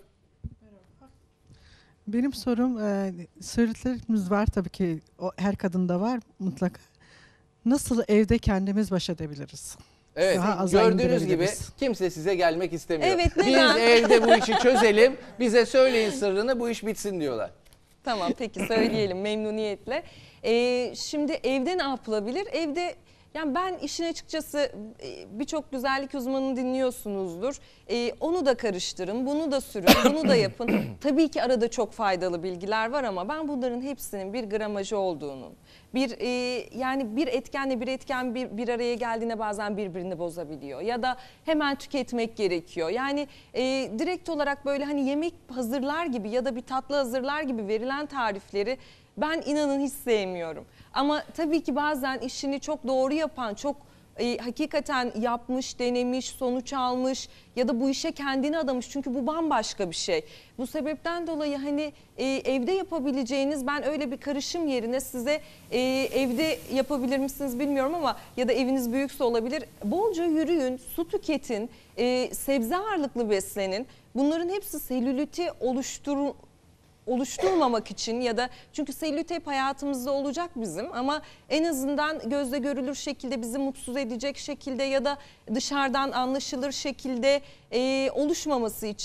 [SPEAKER 9] Benim sorum, selülitlerimiz var tabii ki, her kadında var mutlaka. Nasıl evde kendimiz baş edebiliriz?
[SPEAKER 1] Evet,
[SPEAKER 9] Daha aza
[SPEAKER 1] gördüğünüz gibi
[SPEAKER 9] indirebiliriz.
[SPEAKER 1] kimse size gelmek istemiyor.
[SPEAKER 6] Evet,
[SPEAKER 1] Biz
[SPEAKER 6] neden?
[SPEAKER 1] evde bu işi çözelim, bize söyleyin sırrını, bu iş bitsin diyorlar.
[SPEAKER 6] Tamam, peki söyleyelim memnuniyetle. Şimdi evde ne yapılabilir? Evde, yani ben işin açıkçası birçok güzellik uzmanını dinliyorsunuzdur. Onu da karıştırın, bunu da sürün, bunu da yapın. Tabii ki arada çok faydalı bilgiler var ama ben bunların hepsinin bir gramajı olduğunun, yani bir etkenle bir etken bir araya geldiğinde bazen birbirini bozabiliyor ya da hemen tüketmek gerekiyor. Yani direkt olarak böyle hani yemek hazırlar gibi ya da bir tatlı hazırlar gibi verilen tarifleri ben inanın hiç sevmiyorum. Ama tabii ki bazen işini çok doğru yapan, çok hakikaten yapmış, denemiş, sonuç almış ya da bu işe kendini adamış. Çünkü bu bambaşka bir şey. Bu sebepten dolayı hani evde yapabileceğiniz, ben öyle bir karışım yerine size evde yapabilir misiniz bilmiyorum ama ya da eviniz büyükse olabilir. Bolca yürüyün, su tüketin, sebze ağırlıklı beslenin. Bunların hepsi selüliti oluşturmamak için ya da çünkü selülit hep hayatımızda olacak bizim ama en azından gözle görülür şekilde bizi mutsuz edecek şekilde ya da dışarıdan anlaşılır şekilde oluşmaması için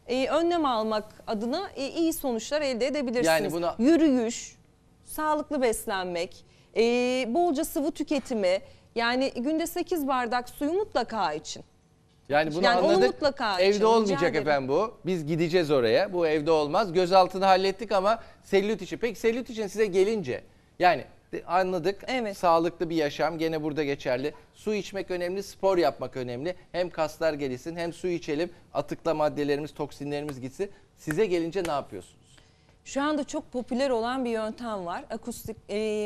[SPEAKER 6] önlem almak adına iyi sonuçlar elde edebilirsiniz.
[SPEAKER 1] Yani buna-
[SPEAKER 6] Yürüyüş, sağlıklı beslenmek, bolca sıvı tüketimi, yani günde 8 bardak suyu mutlaka için.
[SPEAKER 1] Yani bunu
[SPEAKER 6] Yani onu
[SPEAKER 1] anladık.
[SPEAKER 6] mutlaka için,
[SPEAKER 1] Evde
[SPEAKER 6] rica
[SPEAKER 1] olmayacak
[SPEAKER 6] ederim.
[SPEAKER 1] efendim bu. Biz gideceğiz oraya. Bu evde olmaz. Gözaltını hallettik ama selülit için. Peki selülit için size gelince yani anladık.
[SPEAKER 6] Evet.
[SPEAKER 1] Sağlıklı bir yaşam gene burada geçerli. Su içmek önemli, spor yapmak önemli. Hem kaslar gelişsin hem su içelim. Atıkla maddelerimiz, toksinlerimiz gitsin. Size gelince ne yapıyorsunuz?
[SPEAKER 6] Şu anda çok popüler olan bir yöntem var. Akustik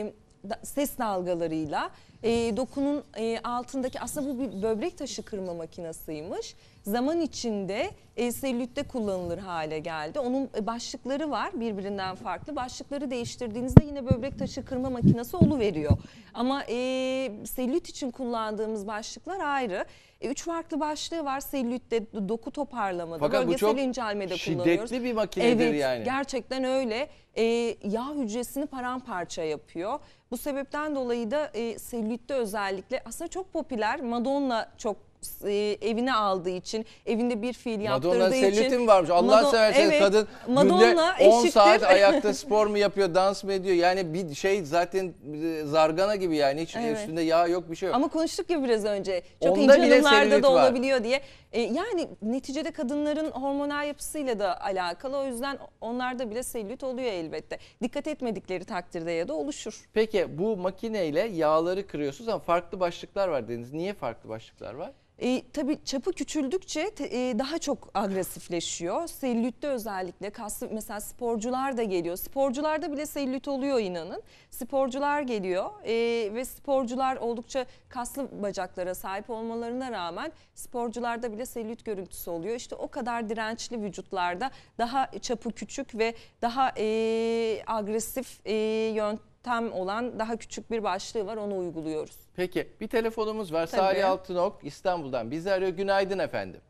[SPEAKER 6] ses dalgalarıyla dokunun altındaki, aslında bu bir böbrek taşı kırma makinasıymış. Zaman içinde selülitte kullanılır hale geldi. Onun başlıkları var birbirinden farklı. Başlıkları değiştirdiğinizde yine böbrek taşı kırma makinesi oluveriyor. Ama selülit için kullandığımız başlıklar ayrı. 3 farklı başlığı var. Selülitte doku toparlamada,
[SPEAKER 1] Fakat bu
[SPEAKER 6] bölgesel
[SPEAKER 1] çok
[SPEAKER 6] incelmede kullanıyoruz.
[SPEAKER 1] şiddetli bir makinedir
[SPEAKER 6] Evet,
[SPEAKER 1] yani.
[SPEAKER 6] gerçekten öyle. Yağ hücresini paramparça yapıyor. Bu sebepten dolayı da selülitte özellikle aslında çok popüler. Madonna çok evine aldığı için, evinde bir fiil yaptırdığı
[SPEAKER 1] Madonna'nın
[SPEAKER 6] için.
[SPEAKER 1] selüliti mi varmış? Allah seversen
[SPEAKER 6] evet,
[SPEAKER 1] kadın
[SPEAKER 6] Madonna
[SPEAKER 1] günde 10
[SPEAKER 6] eşittir.
[SPEAKER 1] saat ayakta spor mu yapıyor, dans mı ediyor? Yani bir şey zaten zargana gibi yani. Hiç
[SPEAKER 6] Evet.
[SPEAKER 1] üstünde yağ yok, bir şey yok.
[SPEAKER 6] Ama konuştuk ya biraz önce. Çok
[SPEAKER 1] Onda
[SPEAKER 6] ince
[SPEAKER 1] bile
[SPEAKER 6] hanımlarda
[SPEAKER 1] selülit
[SPEAKER 6] da
[SPEAKER 1] var.
[SPEAKER 6] olabiliyor diye. Yani neticede kadınların hormonal yapısıyla da alakalı. O yüzden onlarda bile selülit oluyor elbette. Dikkat etmedikleri takdirde ya da oluşur.
[SPEAKER 1] Peki bu makineyle yağları kırıyorsunuz ama farklı başlıklar var dediniz. Niye farklı başlıklar var?
[SPEAKER 6] Tabii çapı küçüldükçe daha çok agresifleşiyor. Selülitte özellikle kaslı, mesela sporcular da geliyor. Sporcularda bile selülit oluyor inanın. Sporcular geliyor ve sporcular oldukça kaslı bacaklara sahip olmalarına rağmen sporcularda bile selülit görüntüsü oluyor. İşte o kadar dirençli vücutlarda daha çapı küçük ve daha agresif yöntem olan daha küçük bir başlığı var, onu uyguluyoruz.
[SPEAKER 1] Peki bir telefonumuz var.
[SPEAKER 6] Tabii.
[SPEAKER 1] Salih Altınok İstanbul'dan bizi arıyor. Günaydın efendim.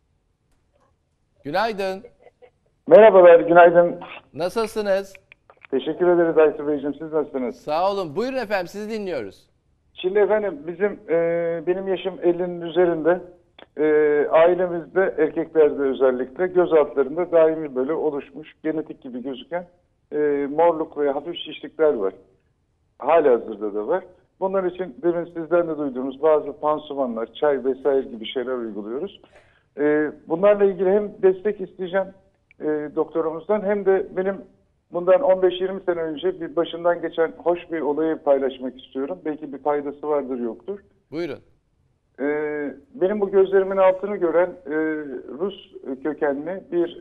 [SPEAKER 1] Günaydın.
[SPEAKER 10] Merhabalar, günaydın.
[SPEAKER 1] Nasılsınız?
[SPEAKER 10] Teşekkür ederiz Aysu Beyciğim, siz nasılsınız?
[SPEAKER 1] Sağ olun. Buyurun efendim, sizi dinliyoruz.
[SPEAKER 10] Şimdi efendim benim yaşım 50'nin üzerinde. Ailemizde, erkeklerde özellikle göz altlarında daimi böyle oluşmuş, genetik gibi gözüken morluk ve hafif şişlikler var. Halihazırda da var. Bunlar için demin sizden de duyduğunuz bazı pansumanlar, çay vesaire gibi şeyler uyguluyoruz. Bunlarla ilgili hem destek isteyeceğim doktorumuzdan, hem de benim bundan 15-20 sene önce bir başından geçen hoş bir olayı paylaşmak istiyorum. Belki bir faydası vardır, yoktur.
[SPEAKER 1] Buyurun.
[SPEAKER 10] Benim bu gözlerimin altını gören Rus kökenli bir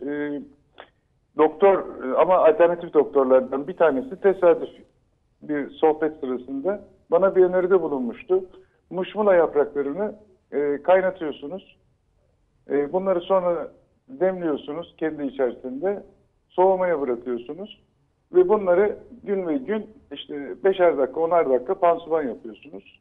[SPEAKER 10] doktor, ama alternatif doktorlardan bir tanesi tesadüf bir sohbet sırasında bana bir öneride bulunmuştu. Muşmula yapraklarını kaynatıyorsunuz. Bunları sonra demliyorsunuz kendi içerisinde. Soğumaya bırakıyorsunuz. Ve bunları gün ve gün işte 5'er dakika, 10'ar dakika pansuman yapıyorsunuz.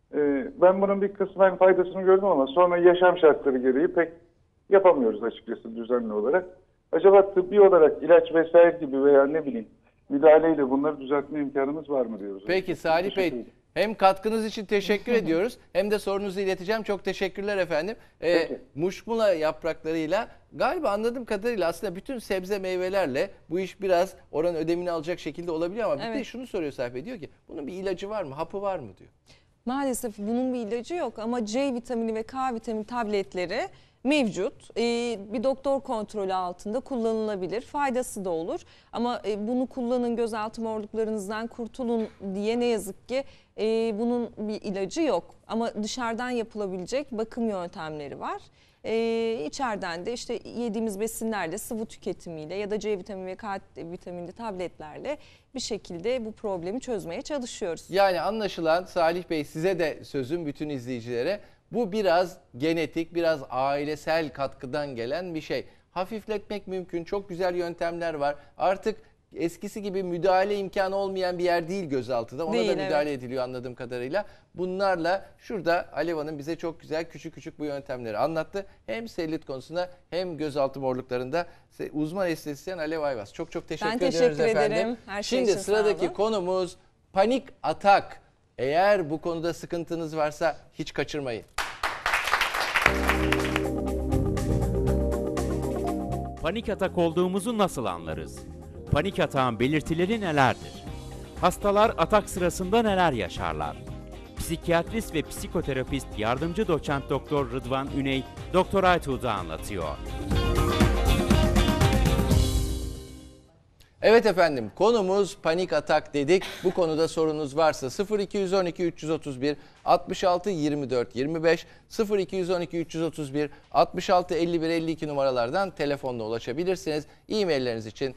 [SPEAKER 10] Ben bunun bir kısmen faydasını gördüm ama sonra yaşam şartları gereği pek yapamıyoruz açıkçası düzenli olarak. Acaba tıbbi olarak ilaç vesaire gibi veya ne bileyim müdahaleyle bunları düzeltme imkanımız var mı diyoruz.
[SPEAKER 1] Peki Salih Bey, hem katkınız için teşekkür ediyoruz hem de sorunuzu ileteceğim. Çok teşekkürler efendim. Muşmula yapraklarıyla galiba anladığım kadarıyla aslında bütün sebze meyvelerle bu iş biraz oranın ödemini alacak şekilde olabiliyor ama bir de şunu soruyor Salih Bey, diyor ki bunun bir ilacı var mı, hapı var mı diyor.
[SPEAKER 6] Maalesef bunun bir ilacı yok ama C vitamini ve K vitamini tabletleri mevcut. Bir doktor kontrolü altında kullanılabilir. Faydası da olur. Ama bunu kullanın, gözaltı morluklarınızdan kurtulun diye ne yazık ki bunun bir ilacı yok. Ama dışarıdan yapılabilecek bakım yöntemleri var. İçeriden de işte yediğimiz besinlerle, sıvı tüketimiyle ya da C vitamini ve K vitaminli tabletlerle bir şekilde bu problemi çözmeye çalışıyoruz.
[SPEAKER 1] Yani anlaşılan Salih Bey, size de sözüm, bütün izleyicilere, bu biraz genetik, biraz ailesel katkıdan gelen bir şey. Hafifletmek mümkün, çok güzel yöntemler var. Artık eskisi gibi müdahale imkanı olmayan bir yer değil gözaltıda. Ona
[SPEAKER 6] Değil,
[SPEAKER 1] da müdahale ediliyor anladığım kadarıyla. Bunlarla şurada Alev Hanım bize çok güzel küçük küçük bu yöntemleri anlattı. Hem selülit konusunda hem gözaltı morluklarında uzman estetisyen Alev Ayvaz. Çok çok teşekkür ediyoruz efendim.
[SPEAKER 6] Ederim. Her şey
[SPEAKER 1] Şimdi
[SPEAKER 6] için
[SPEAKER 1] sıradaki
[SPEAKER 6] sağ olun.
[SPEAKER 1] konumuz panik atak. Eğer bu konuda sıkıntınız varsa hiç kaçırmayın.
[SPEAKER 2] Panik atak olduğumuzu nasıl anlarız? Panik atağın belirtileri nelerdir? Hastalar atak sırasında neler yaşarlar? Psikiyatrist ve psikoterapist yardımcı doçent doktor Rıdvan Üney, Doktor Aytuğ'da anlatıyor.
[SPEAKER 1] Evet efendim, konumuz panik atak dedik. Bu konuda sorunuz varsa 0212 331 66 24 25 0212 331 66 51 52 numaralardan telefonla ulaşabilirsiniz. E-mailleriniz için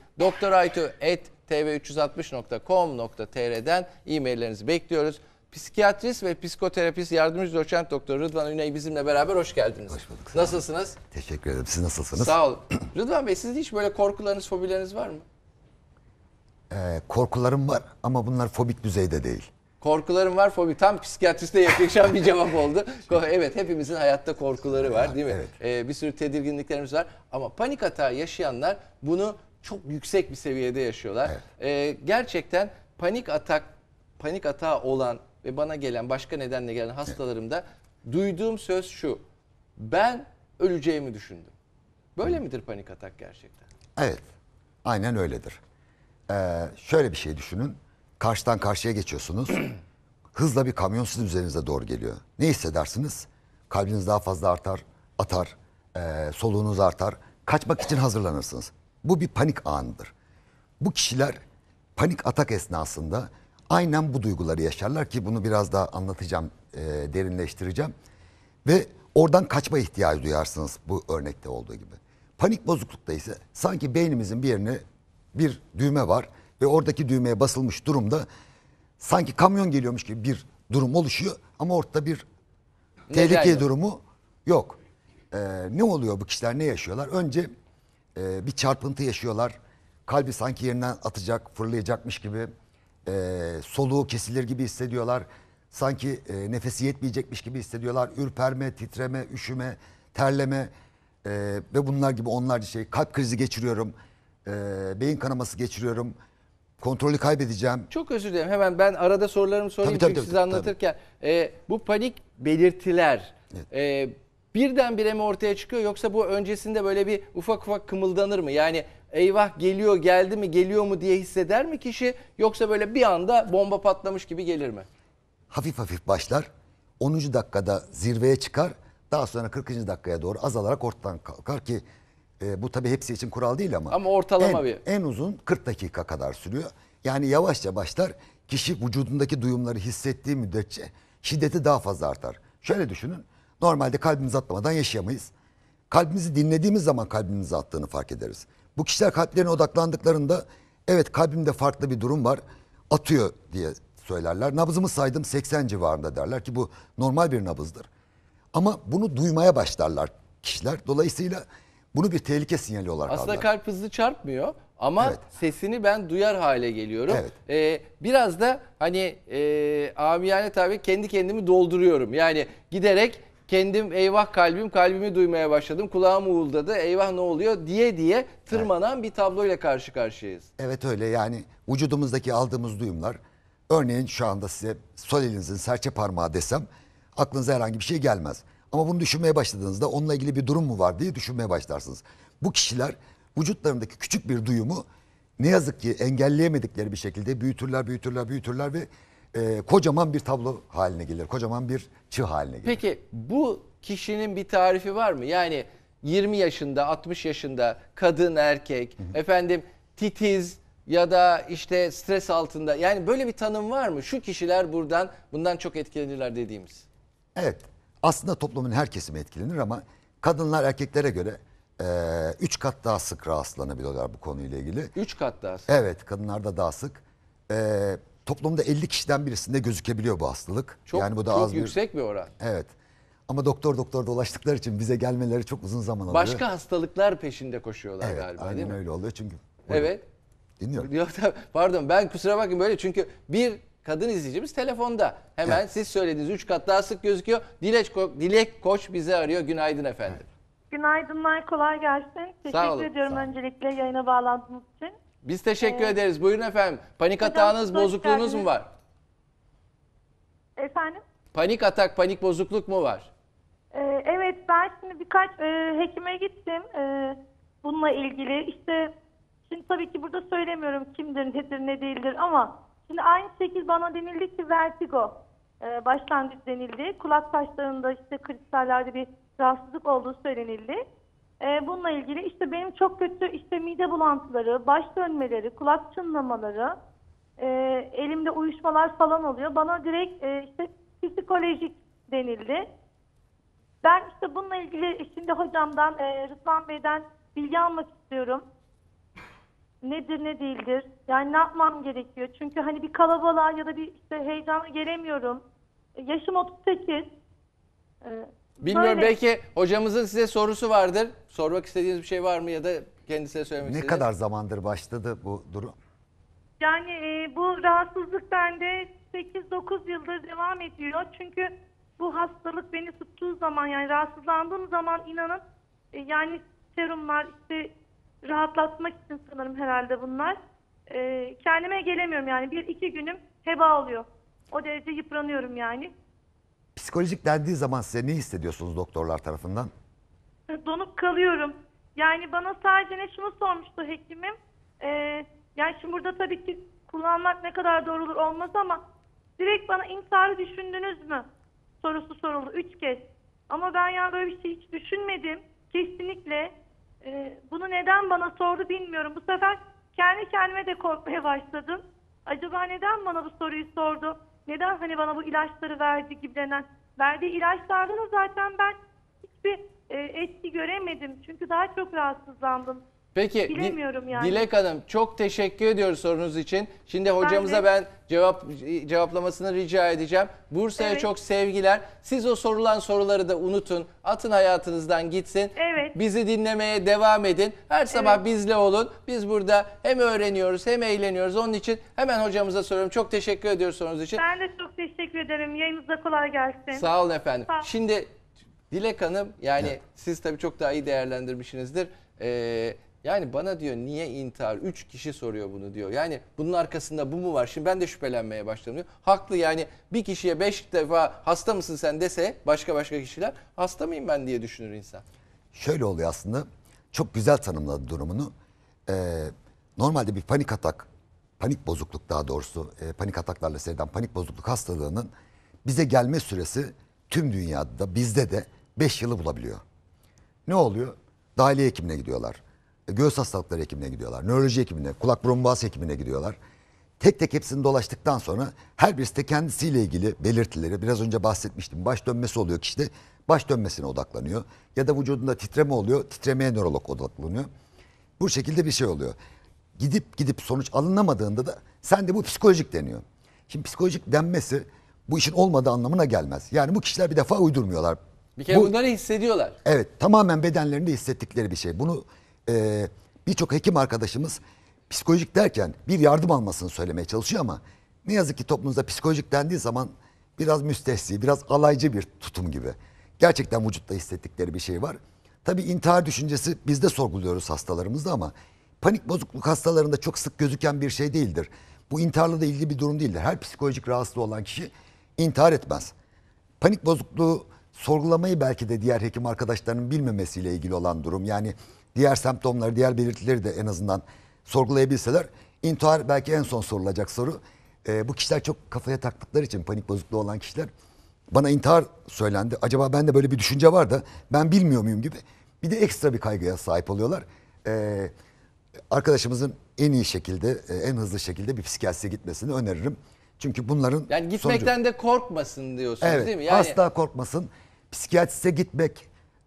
[SPEAKER 1] doktoraytu@tv360.com.tr'den e-maillerinizi bekliyoruz. Psikiyatrist ve psikoterapist yardımcı doçent doktor Rıdvan Üney bizimle beraber, hoş geldiniz.
[SPEAKER 11] Hoş bulduk.
[SPEAKER 1] Nasılsınız?
[SPEAKER 11] Teşekkür ederim. Siz nasılsınız?
[SPEAKER 1] Sağ olun. Rıdvan Bey, sizin hiç böyle korkularınız, fobileriniz var mı?
[SPEAKER 11] Korkularım var ama bunlar fobik düzeyde değil.
[SPEAKER 1] Korkularım var, fobi. Tam psikiyatriste yaklaşan bir cevap oldu. Evet, hepimizin hayatta korkuları var, değil mi?
[SPEAKER 11] Evet.
[SPEAKER 1] Bir sürü tedirginliklerimiz var. Ama panik atağı yaşayanlar bunu çok yüksek bir seviyede yaşıyorlar.
[SPEAKER 11] Evet.
[SPEAKER 1] Gerçekten panik atağı olan ve bana gelen, başka nedenle gelen hastalarımda duyduğum söz şu: ben öleceğimi düşündüm. Böyle midir panik atak gerçekten?
[SPEAKER 11] Evet. Aynen öyledir. Şöyle bir şey düşünün. Karşıdan karşıya geçiyorsunuz. Hızla bir kamyon sizin üzerinize doğru geliyor. Ne hissedersiniz? Kalbiniz daha fazla atar. Soluğunuz artar. Kaçmak için hazırlanırsınız. Bu bir panik anıdır. Bu kişiler panik atak esnasında aynen bu duyguları yaşarlar ki bunu biraz daha anlatacağım, derinleştireceğim. Ve oradan kaçma ihtiyacı duyarsınız bu örnekte olduğu gibi. Panik bozuklukta ise sanki beynimizin bir yerine bir düğme var ve oradaki düğmeye basılmış durumda sanki kamyon geliyormuş gibi bir durum oluşuyor ama ortada bir tehlike durumu yok. Ne oluyor, bu kişiler ne yaşıyorlar? Önce bir çarpıntı yaşıyorlar. Kalbi sanki yerinden atacak, fırlayacakmış gibi, soluğu kesilir gibi hissediyorlar. Sanki nefesi yetmeyecekmiş gibi hissediyorlar. Ürperme, titreme, üşüme, terleme ve bunlar gibi onlarca şey. Kalp krizi geçiriyorum, beyin kanaması geçiriyorum, kontrolü kaybedeceğim.
[SPEAKER 1] Çok özür dilerim. Hemen ben arada sorularımı sorayım çünkü siz anlatırken. Bu panik belirtiler birdenbire mi ortaya çıkıyor, yoksa bu öncesinde böyle bir ufak ufak kımıldanır mı? Yani eyvah geliyor, geldi mi, geliyor mu diye hisseder mi kişi, yoksa böyle bir anda bomba patlamış gibi gelir mi?
[SPEAKER 11] Hafif hafif başlar. 10. dakikada zirveye çıkar. Daha sonra 40. dakikaya doğru azalarak ortadan kalkar ki bu tabii hepsi için kural değil ama
[SPEAKER 1] ortalama
[SPEAKER 11] en uzun 40 dakika kadar sürüyor. Yani yavaşça başlar. Kişi vücudundaki duyumları hissettiği müddetçe şiddeti daha fazla artar. Şöyle düşünün. Normalde kalbimizi atlamadan yaşayamayız. Kalbimizi dinlediğimiz zaman kalbimizi attığını fark ederiz. Bu kişiler kalplerine odaklandıklarında evet kalbimde farklı bir durum var, atıyor diye söylerler. Nabzımı saydım 80 civarında derler ki bu normal bir nabızdır. Ama bunu duymaya başlarlar kişiler. Dolayısıyla bunu bir tehlike sinyali olarak
[SPEAKER 1] aslında
[SPEAKER 11] alırlar.
[SPEAKER 1] kalp hızlı çarpmıyor ama sesini ben duyar hale geliyorum.
[SPEAKER 11] Evet.
[SPEAKER 1] Biraz da hani amiyane tabii kendi kendimi dolduruyorum. Yani giderek kendim eyvah kalbimi duymaya başladım. Kulağım uğuldadı, eyvah ne oluyor diye tırmanan bir tabloyla karşı karşıyayız.
[SPEAKER 11] Evet öyle, yani vücudumuzdaki aldığımız duyumlar, örneğin şu anda size sol elinizin serçe parmağı desem aklınıza herhangi bir şey gelmez. Ama bunu düşünmeye başladığınızda onunla ilgili bir durum mu var diye düşünmeye başlarsınız. Bu kişiler vücutlarındaki küçük bir duyumu ne yazık ki engelleyemedikleri bir şekilde büyütürler ve kocaman bir tablo haline gelir. Kocaman bir çığ haline gelir.
[SPEAKER 1] Peki bu kişinin bir tarifi var mı? Yani 20 yaşında, 60 yaşında, kadın, erkek, titiz ya da işte stres altında, yani böyle bir tanım var mı? Şu kişiler bundan çok etkilenirler dediğimiz.
[SPEAKER 11] Evet. Aslında toplumun her kesimi etkilenir ama kadınlar erkeklere göre 3 kat daha sık rahatsızlanabiliyorlar bu konuyla ilgili.
[SPEAKER 1] 3 kat daha sık?
[SPEAKER 11] Evet, kadınlarda daha sık. Toplumda 50 kişiden birisinde gözükebiliyor bu hastalık.
[SPEAKER 1] Yani bu da çok yüksek bir oran.
[SPEAKER 11] Evet. Ama doktor dolaştıkları için bize gelmeleri çok uzun zaman alıyor.
[SPEAKER 1] Başka hastalıklar peşinde koşuyorlar galiba, değil mi?
[SPEAKER 11] Aynen öyle oluyor çünkü.
[SPEAKER 1] Evet.
[SPEAKER 11] Dinliyorum.
[SPEAKER 1] Yok, pardon, ben kusura bakmayın böyle, çünkü bir kadın izleyicimiz telefonda. Hemen siz söylediğiniz 3 kat daha sık gözüküyor. Dilek Koç bizi arıyor. Günaydın efendim.
[SPEAKER 12] Günaydınlar, kolay gelsin. Teşekkür ediyorum öncelikle yayına bağlandığınız için.
[SPEAKER 1] Biz teşekkür ederiz. Buyurun efendim. Panik atağınız, bozukluğunuz mu var?
[SPEAKER 12] Efendim?
[SPEAKER 1] Panik atak, panik bozukluk mu var?
[SPEAKER 12] Evet, ben şimdi birkaç hekime gittim. bununla ilgili işte, şimdi tabii ki burada söylemiyorum kimdir, nedir, ne değildir ama şimdi aynı şekilde bana denildi ki vertigo başlangıç denildi. Kulak taşlarında işte kristallerde bir rahatsızlık olduğu söylenildi. Bununla ilgili işte benim çok kötü işte mide bulantıları, baş dönmeleri, kulak çınlamaları, elimde uyuşmalar falan oluyor. Bana direkt işte psikolojik denildi. Ben işte bununla ilgili şimdi hocamdan, Rıdvan Bey'den bilgi almak istiyorum. Nedir, ne değildir? Yani ne yapmam gerekiyor? Çünkü hani bir kalabalığa ya da bir işte heyecana gelemiyorum. Yaşım 38.
[SPEAKER 1] Bilmiyorum,
[SPEAKER 12] Böyle.
[SPEAKER 1] belki hocamızın size sorusu vardır. Sormak istediğiniz bir şey var mı ya da kendisine söylemek
[SPEAKER 11] Ne
[SPEAKER 1] istediğiniz?
[SPEAKER 11] kadar zamandır başladı bu durum?
[SPEAKER 12] Yani bu rahatsızlık bende 8-9 yıldır devam ediyor. Çünkü bu hastalık beni tuttuğu zaman, yani rahatsızlandığım zaman inanın yani serumlar işte rahatlatmak için sanırım herhalde bunlar. Kendime gelemiyorum yani 1-2 günüm heba oluyor. O derece yıpranıyorum yani.
[SPEAKER 11] Psikolojik dendiği zaman size ne hissediyorsunuz doktorlar tarafından?
[SPEAKER 12] Donup kalıyorum. Yani bana sadece şunu sormuştu hekimim. Yani şimdi burada tabii ki kullanmak ne kadar doğru olur olmaz ama direkt bana intiharı düşündünüz mü sorusu soruldu 3 kez. Ama ben yani böyle bir şey hiç düşünmedim. Kesinlikle. Bunu neden bana sordu bilmiyorum. Bu sefer kendi kendime de korkmaya başladım. Acaba neden bana bu soruyu sordu? Neden hani bana bu ilaçları verdi gibilenen? Verdiği ilaçlarda da zaten ben hiçbir etki göremedim. Çünkü daha çok rahatsızlandım.
[SPEAKER 1] Peki
[SPEAKER 12] Bilemiyorum yani.
[SPEAKER 1] Dilek Hanım, çok teşekkür ediyoruz sorunuz için. Şimdi hocamıza ben cevaplamasını rica edeceğim. Bursa'ya
[SPEAKER 12] Evet.
[SPEAKER 1] çok sevgiler. Siz o sorulan soruları da unutun. Atın hayatınızdan gitsin.
[SPEAKER 12] Evet.
[SPEAKER 1] Bizi dinlemeye devam edin. Her sabah bizle olun. Biz burada hem öğreniyoruz hem eğleniyoruz. Onun için hemen hocamıza soruyorum. Çok teşekkür ediyoruz sorunuz için.
[SPEAKER 12] Ben de çok teşekkür ederim. Yayınınıza kolay gelsin.
[SPEAKER 1] Sağ olun efendim.
[SPEAKER 12] Sağ olun.
[SPEAKER 1] Şimdi Dilek Hanım, yani
[SPEAKER 11] Evet.
[SPEAKER 1] siz tabii çok daha iyi değerlendirmişsinizdir. Yani bana diyor niye intihar? 3 kişi soruyor bunu diyor. Yani bunun arkasında bu mu var? Şimdi ben de şüphelenmeye başladım diyor. Haklı yani, bir kişiye 5 defa hasta mısın sen dese başka kişiler, hasta mıyım ben diye düşünür insan.
[SPEAKER 11] Şöyle oluyor aslında. Çok güzel tanımladı durumunu. Normalde bir panik atak, panik bozukluk daha doğrusu, panik ataklarla seyreden panik bozukluk hastalığının bize gelme süresi tüm dünyada, bizde de 5 yılı bulabiliyor. Ne oluyor? Dahiliye hekimine gidiyorlar. Göğüs hastalıkları hekimine gidiyorlar. Nöroloji hekimine, kulak burun boğaz hekimine gidiyorlar. Tek tek hepsini dolaştıktan sonra her birisi de kendisiyle ilgili belirtileri, biraz önce bahsetmiştim. Baş dönmesi oluyor kişide, baş dönmesine odaklanıyor. Ya da vücudunda titreme oluyor, titremeye nörolog odaklanıyor. Bu şekilde bir şey oluyor. Gidip sonuç alınamadığında da sende bu psikolojik deniyor. Şimdi psikolojik denmesi bu işin olmadığı anlamına gelmez. Yani bu kişiler bir defa uydurmuyorlar.
[SPEAKER 1] Bir kere bunları hissediyorlar.
[SPEAKER 11] Evet, tamamen bedenlerinde hissettikleri bir şey. Bunu birçok hekim arkadaşımız psikolojik derken bir yardım almasını söylemeye çalışıyor ama ne yazık ki toplumumuzda psikolojik dendiği zaman biraz müstehsi, biraz alaycı bir tutum gibi. Gerçekten vücutta hissettikleri bir şey var. Tabii intihar düşüncesi biz de sorguluyoruz hastalarımızda ama panik bozukluk hastalarında çok sık gözüken bir şey değildir. Bu intiharla da ilgili bir durum değildir. Her psikolojik rahatsızlığı olan kişi intihar etmez. Panik bozukluğu sorgulamayı belki de diğer hekim arkadaşlarının bilmemesiyle ilgili olan durum. Yani diğer semptomları, diğer belirtileri de en azından sorgulayabilseler intihar belki en son sorulacak soru. Bu kişiler çok kafaya taktıkları için panik bozukluğu olan kişiler bana intihar söylendi. Acaba bende böyle bir düşünce var da ben bilmiyor muyum gibi. Bir de ekstra bir kaygıya sahip oluyorlar. Arkadaşımızın en iyi şekilde, en hızlı şekilde bir psikiyatriye gitmesini öneririm. Çünkü bunların
[SPEAKER 1] Yani gitmekten
[SPEAKER 11] sonucu...
[SPEAKER 1] de korkmasın diyorsunuz
[SPEAKER 11] Evet,
[SPEAKER 1] değil mi? Yani
[SPEAKER 11] asla korkmasın. Psikiyatriste gitmek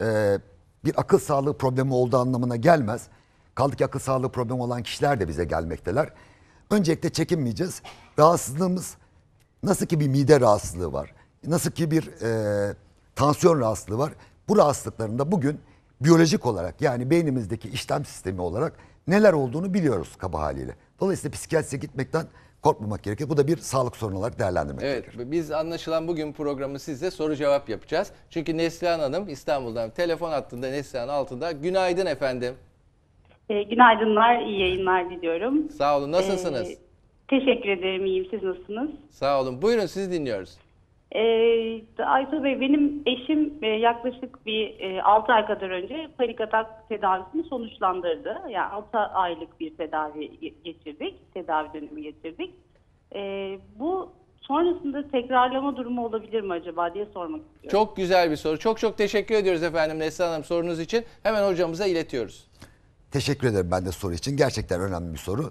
[SPEAKER 11] bir akıl sağlığı problemi olduğu anlamına gelmez. Kaldı ki akıl sağlığı problemi olan kişiler de bize gelmekteler. Öncelikle çekinmeyeceğiz. Rahatsızlığımız nasıl ki bir mide rahatsızlığı var, nasıl ki bir tansiyon rahatsızlığı var. Bu rahatsızlıkların da bugün biyolojik olarak, yani beynimizdeki işlem sistemi olarak neler olduğunu biliyoruz kaba haliyle. Dolayısıyla psikiyatriye gitmekten korkmamak gerekir. Bu da bir sağlık sorunu olarak değerlendirmek gerekir.
[SPEAKER 1] Evet, biz anlaşılan bugün programı sizle soru cevap yapacağız. Çünkü Neslihan Hanım İstanbul'dan telefon hattında, Neslihan altında. Günaydın efendim.
[SPEAKER 13] Günaydınlar, iyi yayınlar diliyorum.
[SPEAKER 1] Sağ olun, nasılsınız?
[SPEAKER 13] Teşekkür ederim, iyiyim. Siz nasılsınız?
[SPEAKER 1] Sağ olun, buyurun sizi dinliyoruz.
[SPEAKER 13] Aytu Bey, benim eşim yaklaşık bir 6 ay kadar önce panik atak tedavisini sonuçlandırdı. Yani 6 aylık bir tedavi geçirdik, tedavi dönemi geçirdik. Bu sonrasında tekrarlama durumu olabilir mi acaba diye sormak istiyorum.
[SPEAKER 1] Çok güzel bir soru. Çok çok teşekkür ediyoruz efendim Neslihan Hanım sorunuz için. Hemen hocamıza iletiyoruz.
[SPEAKER 11] Teşekkür ederim ben de soru için. Gerçekten önemli bir soru.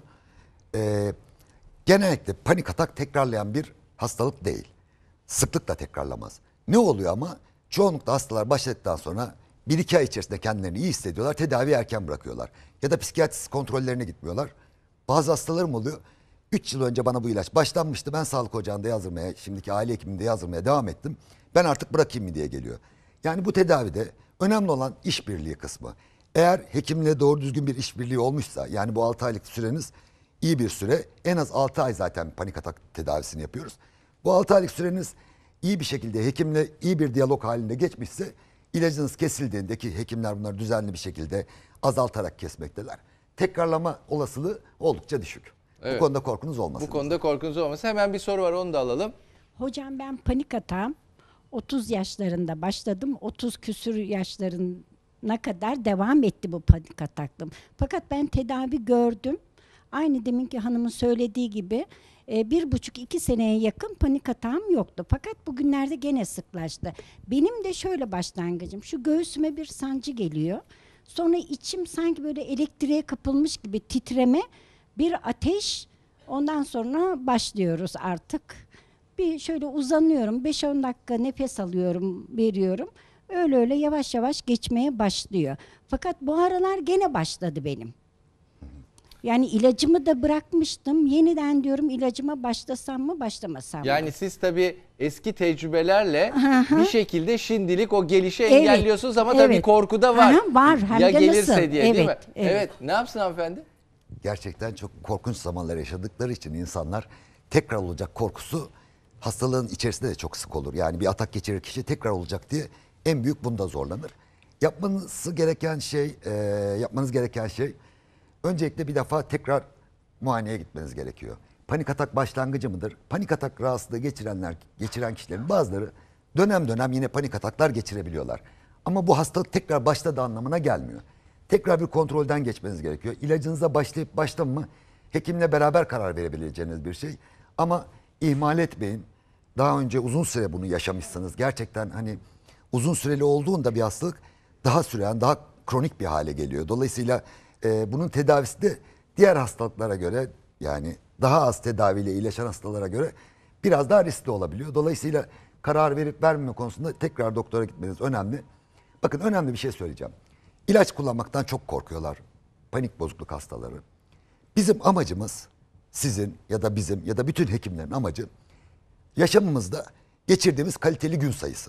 [SPEAKER 11] Genellikle panik atak tekrarlayan bir hastalık değil. Sıklıkla tekrarlamaz. Ne oluyor ama? Çoğunlukla hastalar başladıktan sonra 1-2 ay içerisinde kendilerini iyi hissediyorlar. Tedaviyi erken bırakıyorlar. Ya da psikiyatrist kontrollerine gitmiyorlar. Bazı hastalarım oluyor. 3 yıl önce bana bu ilaç başlanmıştı. Ben sağlık ocağında yazdırmaya, şimdiki aile hekiminde yazdırmaya devam ettim. Ben artık bırakayım mı diye geliyor. Yani bu tedavide önemli olan işbirliği kısmı. Eğer hekimle doğru düzgün bir işbirliği olmuşsa, yani bu 6 aylık süreniz iyi bir süre. En az 6 ay zaten panik atak tedavisini yapıyoruz. Bu 6 aylık süreniz iyi bir şekilde hekimle iyi bir diyalog halinde geçmişse, ilacınız kesildiğinde, ki hekimler bunları düzenli bir şekilde azaltarak kesmekteler, tekrarlama olasılığı oldukça düşük.
[SPEAKER 1] Evet.
[SPEAKER 11] Bu konuda korkunuz olmasın.
[SPEAKER 1] Bu konuda korkunuz olmasın. Hemen bir soru var, onu da alalım.
[SPEAKER 14] Hocam, ben panik atağım 30 yaşlarında başladım. 30 küsür yaşlarına kadar devam etti bu panik ataklım. Fakat ben tedavi gördüm. Aynı deminki hanımın söylediği gibi 1,5-2 seneye yakın panik atağım yoktu. Fakat bugünlerde gene sıklaştı. Benim de şöyle başlangıcım. Şu göğsüme bir sancı geliyor. Sonra içim sanki böyle elektriğe kapılmış gibi titreme, bir ateş. Ondan sonra başlıyoruz artık. Bir şöyle uzanıyorum. 5-10 dakika nefes alıyorum, veriyorum. Öyle öyle yavaş yavaş geçmeye başlıyor. Fakat bu aralar gene başladı benim. Yani ilacımı da bırakmıştım. Yeniden diyorum, ilacıma başlasam mı başlamasam mı?
[SPEAKER 1] Yani siz tabii eski tecrübelerle bir şekilde şimdilik o gelişi engelliyorsunuz ama tabii korku da var.
[SPEAKER 14] Var, hem
[SPEAKER 1] ya
[SPEAKER 14] de
[SPEAKER 1] gelirse
[SPEAKER 14] nasıl?
[SPEAKER 1] diye, değil mi?
[SPEAKER 14] Evet.
[SPEAKER 1] Evet. Ne yapsın hanımefendi?
[SPEAKER 11] Gerçekten çok korkunç zamanlar yaşadıkları için insanlar tekrar olacak korkusu hastalığın içerisinde de çok sık olur. Yani bir atak geçirir kişi, tekrar olacak diye en büyük bunda zorlanır. Yapmanız gereken şey öncelikle bir defa tekrar muayeneye gitmeniz gerekiyor. Panik atak başlangıcı mıdır? Panik atak rahatsızlığı geçiren kişilerin bazıları dönem dönem yine panik ataklar geçirebiliyorlar. Ama bu hastalık tekrar başladığı anlamına gelmiyor. Tekrar bir kontrolden geçmeniz gerekiyor. İlacınıza başlayıp başlamama hekimle beraber karar verebileceğiniz bir şey. Ama ihmal etmeyin. Daha önce uzun süre bunu yaşamışsınız. Gerçekten hani uzun süreli olduğunda bir hastalık daha süren, daha kronik bir hale geliyor. Dolayısıyla bunun tedavisi de diğer hastalıklara göre, yani daha az tedaviyle iyileşen hastalara göre biraz daha riskli olabiliyor. Dolayısıyla karar verip vermeme konusunda tekrar doktora gitmeniz önemli. Bakın, önemli bir şey söyleyeceğim. İlaç kullanmaktan çok korkuyorlar panik bozukluk hastaları. Bizim amacımız, sizin ya da bizim ya da bütün hekimlerin amacı, yaşamımızda geçirdiğimiz kaliteli gün sayısı.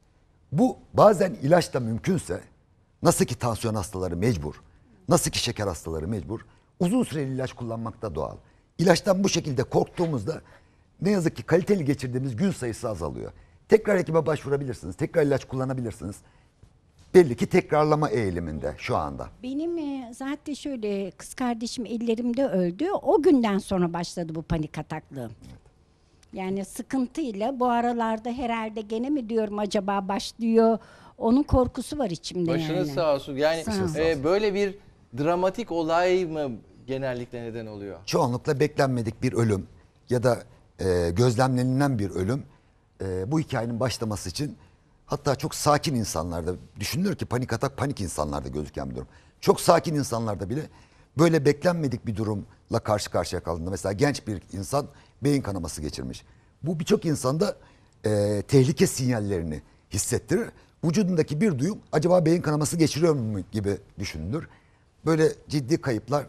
[SPEAKER 11] Bu bazen ilaçla mümkünse, nasıl ki tansiyon hastaları mecbur, nasıl ki şeker hastaları mecbur, uzun süreli ilaç kullanmak da doğal. İlaçtan bu şekilde korktuğumuzda ne yazık ki kaliteli geçirdiğimiz gün sayısı azalıyor. Tekrar hekime başvurabilirsiniz, tekrar ilaç kullanabilirsiniz. Belli ki tekrarlama eğiliminde şu anda.
[SPEAKER 14] Benim zaten şöyle, kız kardeşim ellerimde öldü. O günden sonra başladı bu panik ataklığım. Yani sıkıntıyla bu aralarda herhalde gene mi diyorum acaba başlıyor. Onun korkusu var içimde.
[SPEAKER 1] Başınız
[SPEAKER 14] yani.
[SPEAKER 1] sağ olsun. Yani
[SPEAKER 14] Sağ olsun.
[SPEAKER 1] böyle bir dramatik olay mı genellikle neden oluyor?
[SPEAKER 11] Çoğunlukla beklenmedik bir ölüm ya da gözlemlenilen bir ölüm bu hikayenin başlaması için, hatta çok sakin insanlarda, düşünülür ki panik atak panik insanlarda gözüken bir durum. Çok sakin insanlarda bile böyle beklenmedik bir durumla karşı karşıya kaldığında, mesela genç bir insan beyin kanaması geçirmiş. Bu birçok insanda tehlike sinyallerini hissettirir. Vücudundaki bir duyum acaba beyin kanaması geçiriyor mu gibi düşünülür. Böyle ciddi kayıplar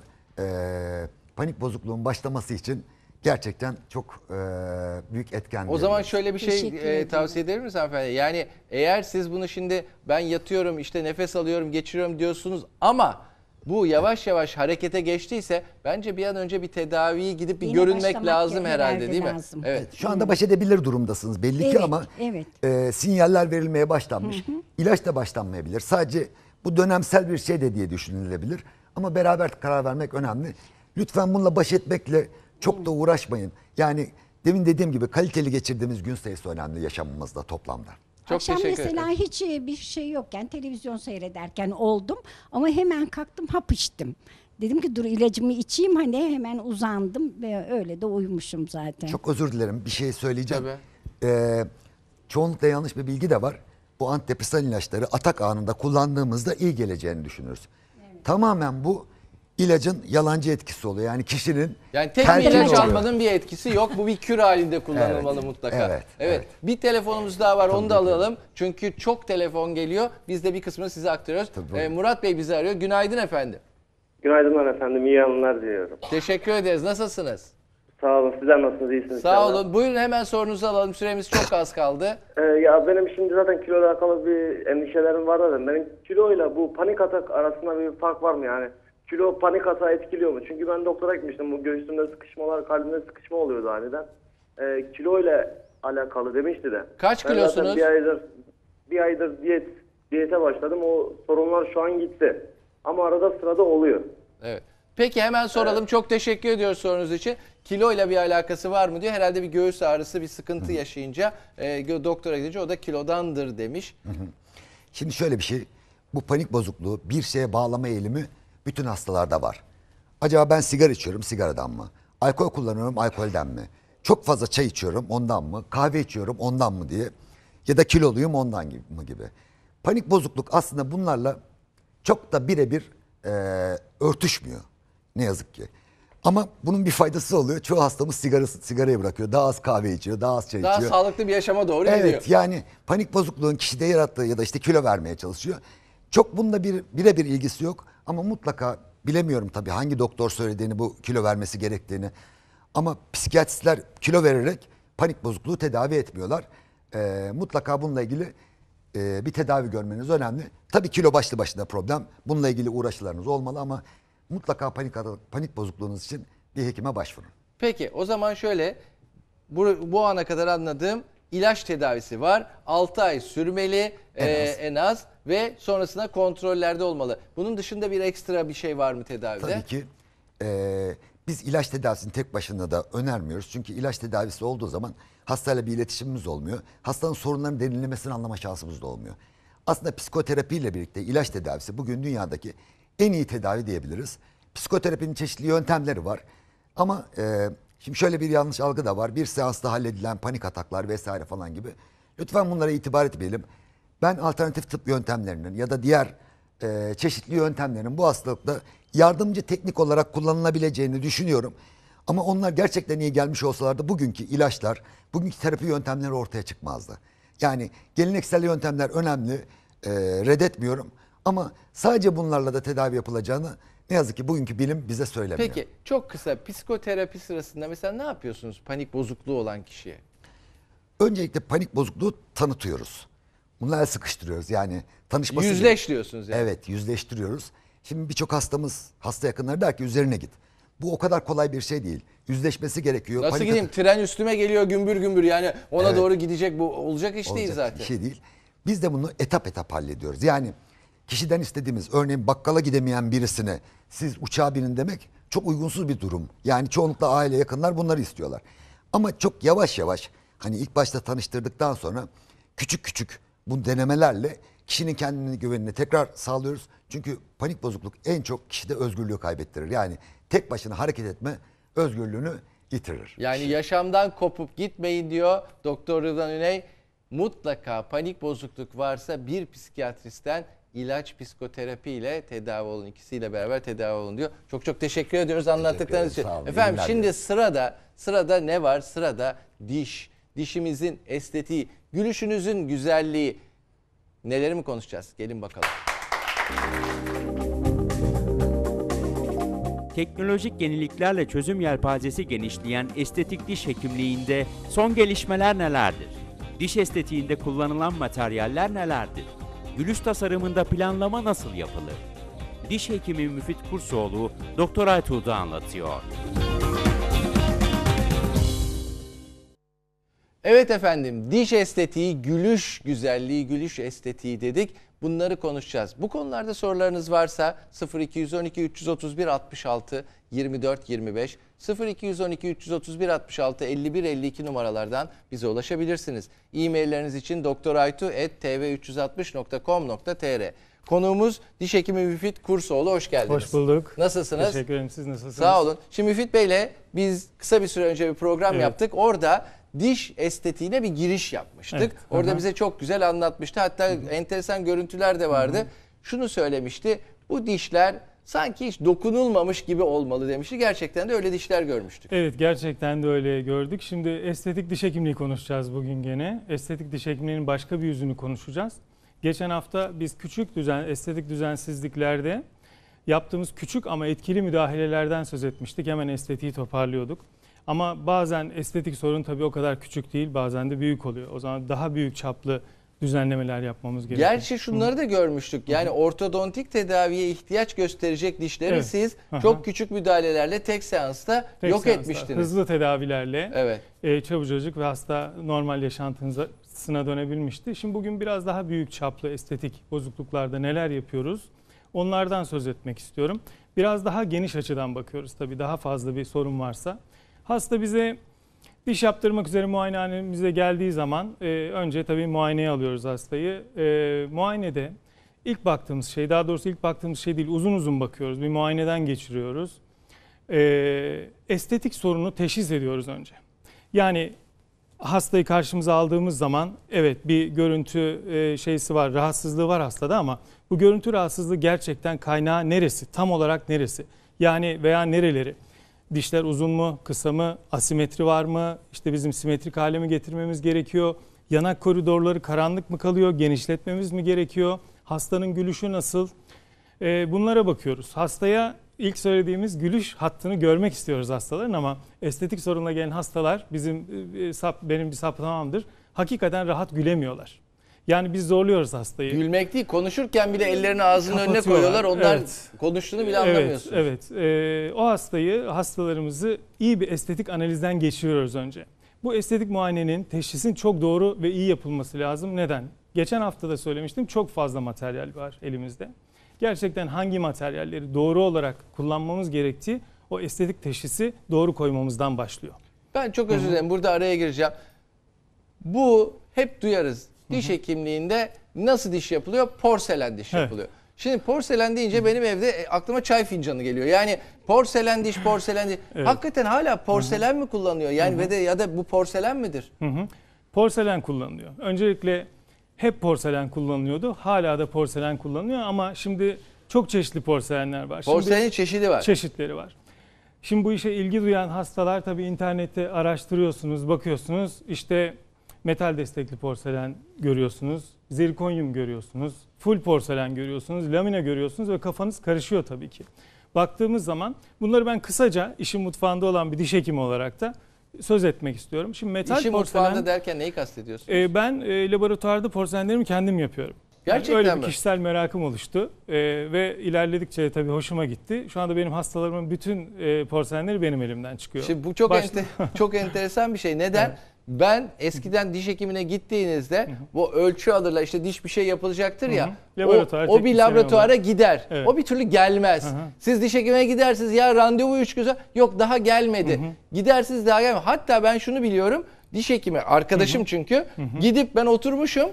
[SPEAKER 11] panik bozukluğun başlaması için gerçekten çok büyük etken.
[SPEAKER 1] O zaman şöyle bir şey tavsiye eder misiniz hanımefendi? Yani eğer siz bunu şimdi ben yatıyorum, işte nefes alıyorum, geçiriyorum diyorsunuz ama bu yavaş yavaş harekete geçtiyse bence bir an önce bir tedaviye gidip bir
[SPEAKER 14] Yine
[SPEAKER 1] görünmek lazım herhalde, değil mi?
[SPEAKER 14] lazım.
[SPEAKER 1] Evet.
[SPEAKER 11] Şu anda baş edebilir durumdasınız belli ki, ama sinyaller verilmeye başlanmış. İlaç da başlanmayabilir. Sadece bu dönemsel bir şey de diye düşünülebilir. Ama beraber karar vermek önemli. Lütfen bununla baş etmekle çok da uğraşmayın. Yani demin dediğim gibi kaliteli geçirdiğimiz gün sayısı önemli yaşamımızda toplamda.
[SPEAKER 1] Çok
[SPEAKER 14] Akşam
[SPEAKER 1] teşekkür
[SPEAKER 14] mesela
[SPEAKER 1] ederim.
[SPEAKER 14] hiç bir şey yokken televizyon seyrederken oldum ama hemen kalktım hap içtim. Dedim ki dur ilacımı içeyim, hani hemen uzandım ve öyle de uyumuşum zaten.
[SPEAKER 11] Çok özür dilerim, bir şey söyleyeceğim.
[SPEAKER 1] Tabii.
[SPEAKER 11] Çoğunlukla yanlış bir bilgi de var. Bu antidepresan ilaçları atak anında kullandığımızda iyi geleceğini düşünürüz. Tamamen bu ilacın yalancı etkisi oluyor. Yani kişinin
[SPEAKER 1] Yani tek bir
[SPEAKER 11] telkini
[SPEAKER 1] ilaç
[SPEAKER 11] oluyor.
[SPEAKER 1] almanın bir etkisi yok. Bu bir kür halinde kullanılmalı mutlaka. Evet. Bir telefonumuz daha var. Onu da alalım. Çünkü çok telefon geliyor. Biz de bir kısmını size aktarıyoruz. Murat Bey bizi arıyor. Günaydın efendim.
[SPEAKER 15] Günaydınlar efendim. İyi anlar diliyorum.
[SPEAKER 1] Teşekkür ederiz. Nasılsınız?
[SPEAKER 15] Sağ olun. Sizler nasılsınız? İyisiniz?
[SPEAKER 1] Sağ olun. Buyurun hemen sorunuzu alalım. Süremiz çok az kaldı.
[SPEAKER 15] Ya benim şimdi zaten kilo ile alakalı bir endişelerim var zaten. Benim kiloyla bu panik atak arasında bir fark var mı yani? Kilo panik atağı etkiliyor mu? Çünkü ben doktora gitmiştim. Bu göğsümde sıkışmalar, kalbimde sıkışma oluyordu aniden. Kilo ile alakalı demişti de.
[SPEAKER 1] Kaç
[SPEAKER 15] Ben
[SPEAKER 1] kilosunuz?
[SPEAKER 15] zaten bir aydır diyete başladım. O sorunlar şu an gitti. Ama arada sırada oluyor.
[SPEAKER 1] Evet. Peki hemen soralım. Çok teşekkür ediyoruz sorunuz için. Kilo ile bir alakası var mı diyor. Herhalde bir göğüs ağrısı, bir sıkıntı yaşayınca doktora gidince o da kilodandır demiş.
[SPEAKER 11] Şimdi şöyle bir şey. Bu panik bozukluğu, bir şeye bağlama eğilimi bütün hastalarda var. Acaba ben sigara içiyorum, sigaradan mı? Alkol kullanıyorum, alkolden mi? Çok fazla çay içiyorum, ondan mı? Kahve içiyorum, ondan mı diye. Ya da kiloluyum, ondan gibi. Panik bozukluk aslında bunlarla çok da birebir örtüşmüyor. Ne yazık ki. Ama bunun bir faydası oluyor. Çoğu hastamız sigarayı bırakıyor. Daha az kahve içiyor, daha az çay içiyor.
[SPEAKER 1] Daha sağlıklı bir yaşama doğru gidiyor.
[SPEAKER 11] Evet, yani panik bozukluğun kişide yarattığı ya da işte kilo vermeye çalışıyor. Çok bunda birebir ilgisi yok. Ama mutlaka bilemiyorum tabii hangi doktor söylediğini, bu kilo vermesi gerektiğini. Ama psikiyatristler kilo vererek panik bozukluğu tedavi etmiyorlar. Mutlaka bununla ilgili bir tedavi görmeniz önemli. Tabii kilo başlı başına problem. Bununla ilgili uğraşılarınız olmalı ama mutlaka panik bozukluğunuz için bir hekime başvurun.
[SPEAKER 1] Peki o zaman şöyle, bu ana kadar anladığım ilaç tedavisi var. 6 ay sürmeli en az ve sonrasında kontrollerde olmalı. Bunun dışında bir ekstra bir şey var mı tedavide?
[SPEAKER 11] Tabii ki biz ilaç tedavisini tek başına da önermiyoruz. Çünkü ilaç tedavisi olduğu zaman hastayla bir iletişimimiz olmuyor. Hastanın sorunlarını derinlemesine anlama şansımız da olmuyor. Aslında psikoterapiyle birlikte ilaç tedavisi bugün dünyadaki en iyi tedavi diyebiliriz. Psikoterapinin çeşitli yöntemleri var. Ama şimdi şöyle bir yanlış algı da var. Bir seansta halledilen panik ataklar vesaire falan gibi. Lütfen bunlara itibar etmeyelim. Ben alternatif tıp yöntemlerinin ya da diğer çeşitli yöntemlerin bu hastalıkta yardımcı teknik olarak kullanılabileceğini düşünüyorum. Ama onlar gerçekten iyi gelmiş olsalardı bugünkü ilaçlar, bugünkü terapi yöntemleri ortaya çıkmazdı. Yani geleneksel yöntemler önemli, reddetmiyorum. Ama sadece bunlarla da tedavi yapılacağını ne yazık ki bugünkü bilim bize söylemiyor.
[SPEAKER 1] Peki çok kısa, psikoterapi sırasında mesela ne yapıyorsunuz panik bozukluğu olan kişiye?
[SPEAKER 11] Öncelikle panik bozukluğu tanıtıyoruz. Bununla el sıkıştırıyoruz yani tanışması.
[SPEAKER 1] Yüzleş diyorsunuz yani.
[SPEAKER 11] Evet, yüzleştiriyoruz. Şimdi birçok hasta yakınları der ki üzerine git. Bu o kadar kolay bir şey değil. Yüzleşmesi gerekiyor.
[SPEAKER 1] Nasıl gideyim? Tren üstüme geliyor gümbür gümbür, yani ona doğru gidecek, bu olacak iş değil zaten.
[SPEAKER 11] Bir şey değil. Biz de bunu etap etap hallediyoruz. Yani kişiden istediğimiz, örneğin bakkala gidemeyen birisine siz uçağa binin demek çok uygunsuz bir durum. Yani çoğunlukla aile yakınlar bunları istiyorlar. Ama çok yavaş yavaş, hani ilk başta tanıştırdıktan sonra küçük küçük bu denemelerle kişinin kendini güvenini tekrar sağlıyoruz. Çünkü panik bozukluk en çok kişide özgürlüğü kaybettirir. Yani tek başına hareket etme özgürlüğünü yitirir.
[SPEAKER 1] Yani yaşamdan kopup gitmeyin diyor Doktor Rıdvan Üney. Mutlaka panik bozukluk varsa bir psikiyatristten ilaç, psikoterapi ile tedavi olun. İkisiyle beraber tedavi olun diyor. Çok çok teşekkür ediyoruz anlattıklarınız için. Efendim şimdi sırada ne var? Sırada diş. Dişimizin estetiği, gülüşünüzün güzelliği. Neleri mi konuşacağız? Gelin bakalım.
[SPEAKER 2] Teknolojik yeniliklerle çözüm yelpazesi genişleyen estetik diş hekimliğinde son gelişmeler nelerdir? Diş estetiğinde kullanılan materyaller nelerdir? Gülüş tasarımında planlama nasıl yapılır? Diş hekimi Müfit Kursoğlu, Doktor Aytuğ'da anlatıyor.
[SPEAKER 1] Evet efendim, diş estetiği, gülüş güzelliği, gülüş estetiği dedik. Bunları konuşacağız. Bu konularda sorularınız varsa 0212 331 66 24 25 0212 331 66 51 52 numaralardan bize ulaşabilirsiniz. E-mailleriniz için doktoraytu@tv360.com.tr. Konuğumuz diş hekimi Müfit Kursoğlu. Hoş geldiniz.
[SPEAKER 16] Hoş bulduk.
[SPEAKER 1] Nasılsınız?
[SPEAKER 16] Teşekkür ederim. Siz nasılsınız?
[SPEAKER 1] Sağ olun. Şimdi Müfit Bey'le biz kısa bir süre önce bir program yaptık. Orada diş estetiğine bir giriş yapmıştık.
[SPEAKER 16] Evet.
[SPEAKER 1] Orada bize çok güzel anlatmıştı. Hatta enteresan görüntüler de vardı. Şunu söylemişti. Bu dişler sanki hiç dokunulmamış gibi olmalı demişti. Gerçekten de öyle dişler görmüştük.
[SPEAKER 16] Evet, gerçekten de öyle gördük. Şimdi estetik diş hekimliği konuşacağız bugün gene. Estetik diş hekimliğinin başka bir yüzünü konuşacağız. Geçen hafta biz estetik düzensizliklerde yaptığımız küçük ama etkili müdahalelerden söz etmiştik. Hemen estetiği toparlıyorduk. Ama bazen estetik sorun tabii o kadar küçük değil, bazen de büyük oluyor. O zaman daha büyük çaplı düzenlemeler yapmamız gerekiyor.
[SPEAKER 1] Gerçi şunları da görmüştük. Yani ortodontik tedaviye ihtiyaç gösterecek dişleri siz çok küçük müdahalelerle tek seansta yok etmiştiniz.
[SPEAKER 16] Hızlı tedavilerle çabucacık ve hasta normal yaşantısına dönebilmişti. Şimdi bugün biraz daha büyük çaplı estetik bozukluklarda neler yapıyoruz? Onlardan söz etmek istiyorum. Biraz daha geniş açıdan bakıyoruz tabii, daha fazla bir sorun varsa. Hasta bize diş yaptırmak üzere muayenehanemize geldiği zaman önce tabii muayeneye alıyoruz hastayı. Muayenede ilk baktığımız şey, daha doğrusu ilk baktığımız şey değil, uzun uzun bakıyoruz. Bir muayeneden geçiriyoruz. Estetik sorunu teşhis ediyoruz önce. Yani hastayı karşımıza aldığımız zaman evet bir görüntü şeysi var, rahatsızlığı var hastada ama bu görüntü rahatsızlığı gerçekten kaynağı neresi? Tam olarak neresi? Yani veya nereleri? Dişler uzun mu, kısa mı, asimetri var mı? İşte bizim simetrik hale mi getirmemiz gerekiyor? Yanak koridorları karanlık mı kalıyor? Genişletmemiz mi gerekiyor? Hastanın gülüşü nasıl? Bunlara bakıyoruz. Hastaya ilk söylediğimiz gülüş hattını görmek istiyoruz hastaların ama estetik sorunla gelen hastalar benim bir saptamamdır. Hakikaten rahat gülemiyorlar. Yani biz zorluyoruz hastayı.
[SPEAKER 1] Gülmek değil, konuşurken bile ellerini ağzının önüne koyuyorlar. Onlar konuştuğunu bile anlamıyorsunuz.
[SPEAKER 16] Evet. O hastalarımızı iyi bir estetik analizden geçiriyoruz önce. Bu estetik muayenenin, teşhisin çok doğru ve iyi yapılması lazım. Neden? Geçen hafta da söylemiştim, çok fazla materyal var elimizde. Gerçekten hangi materyalleri doğru olarak kullanmamız gerektiği o estetik teşhisi doğru koymamızdan başlıyor.
[SPEAKER 1] Ben çok özür dilerim, burada araya gireceğim. Bu hep duyarız. Diş hekimliğinde nasıl diş yapılıyor? Porselen diş yapılıyor. Şimdi porselen deyince benim evde aklıma çay fincanı geliyor. Yani porselen diş. Hakikaten hala porselen mi kullanıyor? Yani ya da bu porselen midir?
[SPEAKER 16] Porselen kullanılıyor. Öncelikle hep porselen kullanılıyordu. Hala da porselen kullanılıyor ama şimdi çok çeşitli porselenler var.
[SPEAKER 1] Porselenin çeşidi var.
[SPEAKER 16] Çeşitleri var. Şimdi bu işe ilgi duyan hastalar tabii internette araştırıyorsunuz, bakıyorsunuz. İşte metal destekli porselen görüyorsunuz, zirkonyum görüyorsunuz, full porselen görüyorsunuz, lamina görüyorsunuz ve kafanız karışıyor tabii ki. Baktığımız zaman bunları ben kısaca işin mutfağında olan bir diş hekimi olarak da söz etmek istiyorum. Şimdi metal
[SPEAKER 1] İşin
[SPEAKER 16] porselen,
[SPEAKER 1] mutfağında derken neyi kastediyorsunuz?
[SPEAKER 16] Ben laboratuvarda porselenlerimi kendim yapıyorum.
[SPEAKER 1] Gerçekten
[SPEAKER 16] öyle
[SPEAKER 1] mi?
[SPEAKER 16] bir kişisel merakım oluştu ve ilerledikçe tabii hoşuma gitti. Şu anda benim hastalarımın bütün porselenleri benim elimden çıkıyor.
[SPEAKER 1] Şimdi bu çok enteresan bir şey. Neden? Evet. Ben eskiden diş hekimine gittiğinizde bu ölçü alırlar, işte diş bir şey yapılacaktır ya, o bir laboratuvara gider. Evet. O bir türlü gelmez. Siz diş hekimine gidersiniz, ya randevu 3 gün sonra, yok daha gelmedi. Gidersiniz, daha gelmedi. Hatta ben şunu biliyorum, diş hekimi arkadaşım çünkü, gidip ben oturmuşum,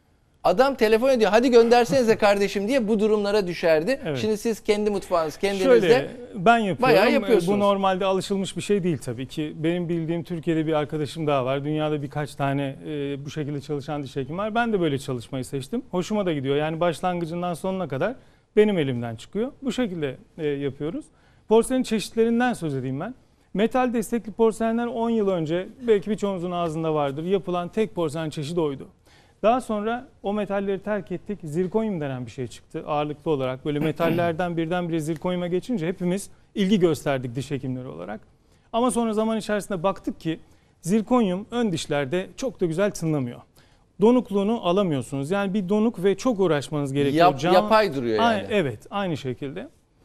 [SPEAKER 1] adam telefon ediyor, hadi göndersenize kardeşim diye bu durumlara düşerdi. Evet. Şimdi siz kendi mutfağınız kendinizde
[SPEAKER 16] ben yapıyorum.
[SPEAKER 1] Bayağı yapıyorsunuz.
[SPEAKER 16] Bu normalde alışılmış bir şey değil tabii ki. Benim bildiğim Türkiye'de bir arkadaşım daha var. Dünyada birkaç tane bu şekilde çalışan diş hekimi var. Ben de böyle çalışmayı seçtim. Hoşuma da gidiyor. Yani başlangıcından sonuna kadar benim elimden çıkıyor. Bu şekilde yapıyoruz. Porselenin çeşitlerinden söz edeyim ben. Metal destekli porselenler 10 yıl önce belki birçoğunuzun ağzında vardır. Yapılan tek porselen çeşidi oydu. Daha sonra o metalleri terk ettik. Zirkonyum denen bir şey çıktı ağırlıklı olarak. Böyle metallerden birdenbire zirkonyuma geçince hepimiz ilgi gösterdik diş hekimleri olarak. Ama sonra zaman içerisinde baktık ki zirkonyum ön dişlerde çok da güzel tınlamıyor. Donukluğunu alamıyorsunuz. Yani bir donuk ve çok uğraşmanız gerekiyor.
[SPEAKER 1] Yapay duruyor yani.
[SPEAKER 16] Evet, aynı şekilde.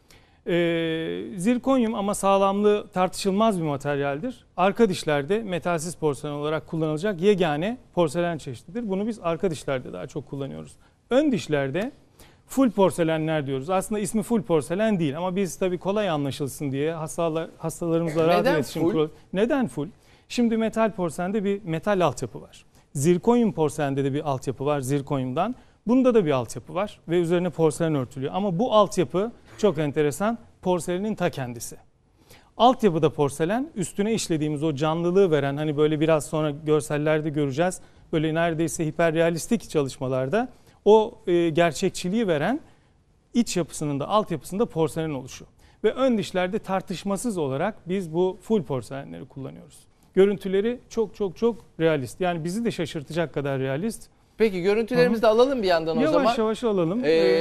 [SPEAKER 16] Zirkonyum ama sağlamlığı tartışılmaz bir materyaldir. Arka dişlerde metalsiz porselen olarak kullanılacak yegane porselen çeşididir. Bunu biz arka dişlerde daha çok kullanıyoruz. Ön dişlerde Full porselenler diyoruz. Aslında ismi full porselen değil ama biz tabii kolay anlaşılsın diye hastalarımızla rahat iletişim kuruyoruz. Neden full? Şimdi metal porselende bir metal altyapı var. Zirkonyum porselende de bir altyapı var zirkonyumdan. Bunda da bir altyapı var ve üzerine porselen örtülüyor. Ama bu altyapı çok enteresan, porselenin ta kendisi. Altyapıda porselen, üstüne işlediğimiz o canlılığı veren, hani böyle biraz sonra görsellerde göreceğiz, böyle neredeyse hiperrealistik çalışmalarda o gerçekçiliği veren iç yapısının da altyapısında porselen oluşuyor. Ve ön dişlerde tartışmasız olarak biz bu full porselenleri kullanıyoruz. Görüntüleri çok çok çok realist. Yani bizi de şaşırtacak kadar realist.
[SPEAKER 1] Peki görüntülerimizi de alalım bir yandan o zaman.
[SPEAKER 16] Yavaş yavaş alalım.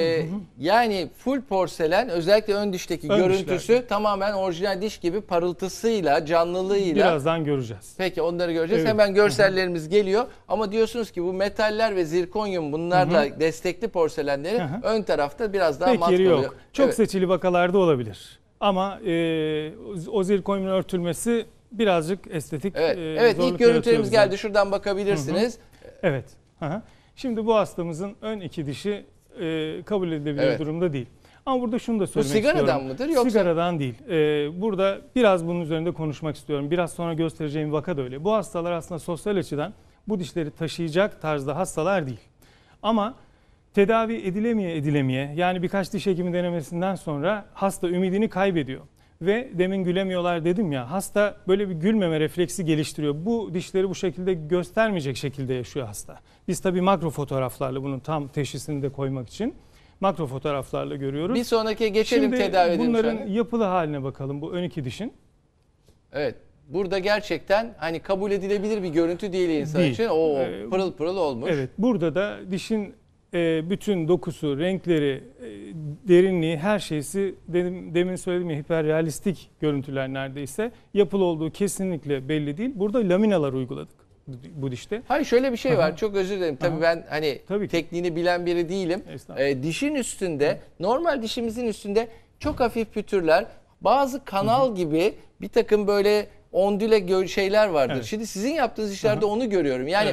[SPEAKER 1] Yani full porselen özellikle ön dişteki görüntüsü tamamen orijinal diş gibi parıltısıyla, canlılığıyla.
[SPEAKER 16] Birazdan göreceğiz.
[SPEAKER 1] Peki onları göreceğiz.
[SPEAKER 16] Evet.
[SPEAKER 1] Hemen görsellerimiz geliyor. Ama diyorsunuz ki bu metaller ve zirkonyum bunlarla destekli porselenleri ön tarafta biraz daha mat
[SPEAKER 16] yeri
[SPEAKER 1] kalıyor.
[SPEAKER 16] yok. Çok seçili vakalarda olabilir. Ama o zirkonyumun örtülmesi birazcık estetik
[SPEAKER 1] Evet ilk görüntülerimiz geldi. Şuradan bakabilirsiniz.
[SPEAKER 16] Evet. Şimdi bu hastamızın ön iki dişi kabul edilebilir durumda değil. Ama burada şunu da söylemek istiyorum.
[SPEAKER 1] Bu sigaradan mıdır yoksa?
[SPEAKER 16] Sigaradan değil. Burada biraz bunun üzerinde konuşmak istiyorum. Biraz sonra göstereceğim vaka da öyle. Bu hastalar aslında sosyal açıdan bu dişleri taşıyacak tarzda hastalar değil. Ama tedavi edilemeye yani birkaç diş hekimi denemesinden sonra hasta ümidini kaybediyor. Ve demin gülemiyorlar dedim ya, hasta böyle bir gülmeme refleksi geliştiriyor. Bu dişleri bu şekilde göstermeyecek şekilde yaşıyor hasta. Biz tabii makro fotoğraflarla bunun tam teşhisini de koymak için makro fotoğraflarla görüyoruz.
[SPEAKER 1] Bir sonraki geçelim tedavi edelim.
[SPEAKER 16] Bunların yapılı haline bakalım bu ön iki dişin.
[SPEAKER 1] Evet. Burada gerçekten hani kabul edilebilir bir görüntü değil insan için. O pırıl pırıl olmuş.
[SPEAKER 16] Evet. Burada da dişin bütün dokusu, renkleri, derinliği, her şeysi demin söylediğim ya hiperrealistik görüntüler neredeyse. Yapılı olduğu kesinlikle belli değil. Burada laminalar uyguladık bu dişte.
[SPEAKER 1] Hayır şöyle bir şey var. Çok özür dilerim. Tabii ben hani tekniğini bilen biri değilim. Dişin üstünde, normal dişimizin üstünde çok hafif pütürler, bazı kanal gibi bir takım böyle ondüle şeyler vardır. Şimdi sizin yaptığınız işlerde onu görüyorum. Yani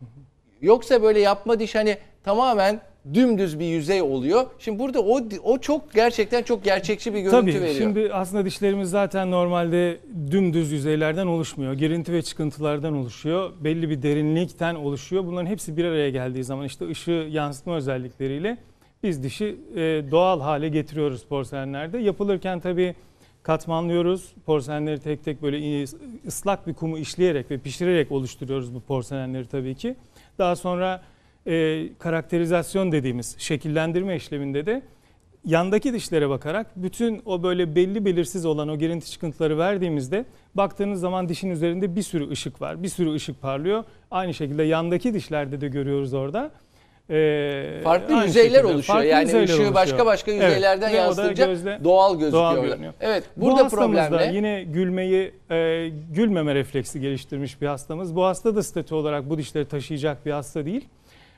[SPEAKER 1] yoksa böyle yapma diş hani tamamen dümdüz bir yüzey oluyor. Şimdi burada o çok gerçekten çok gerçekçi bir görüntü veriyor.
[SPEAKER 16] Şimdi aslında dişlerimiz zaten normalde dümdüz yüzeylerden oluşmuyor. Girinti ve çıkıntılardan oluşuyor. Belli bir derinlikten oluşuyor. Bunların hepsi bir araya geldiği zaman işte ışı yansıtma özellikleriyle biz dişi doğal hale getiriyoruz porselenlerde. Yapılırken tabii katmanlıyoruz. Porselenleri tek tek böyle ıslak bir kumu işleyerek ve pişirerek oluşturuyoruz bu porselenleri tabii ki. Daha sonra karakterizasyon dediğimiz şekillendirme işleminde de yandaki dişlere bakarak bütün o böyle belli belirsiz olan o girinti çıkıntıları verdiğimizde baktığınız zaman dişin üzerinde bir sürü ışık var. Bir sürü ışık parlıyor. Aynı şekilde yandaki dişlerde de görüyoruz orada.
[SPEAKER 1] Farklı yüzeyler oluşuyor. Yani ışığı başka yüzeylerden yansıtınca doğal gözüküyor.
[SPEAKER 16] Görünüyor.
[SPEAKER 1] Evet, burada problem ne?
[SPEAKER 16] Yine gülmeme refleksi geliştirmiş bir hastamız. Bu hasta da statü olarak bu dişleri taşıyacak bir hasta değil.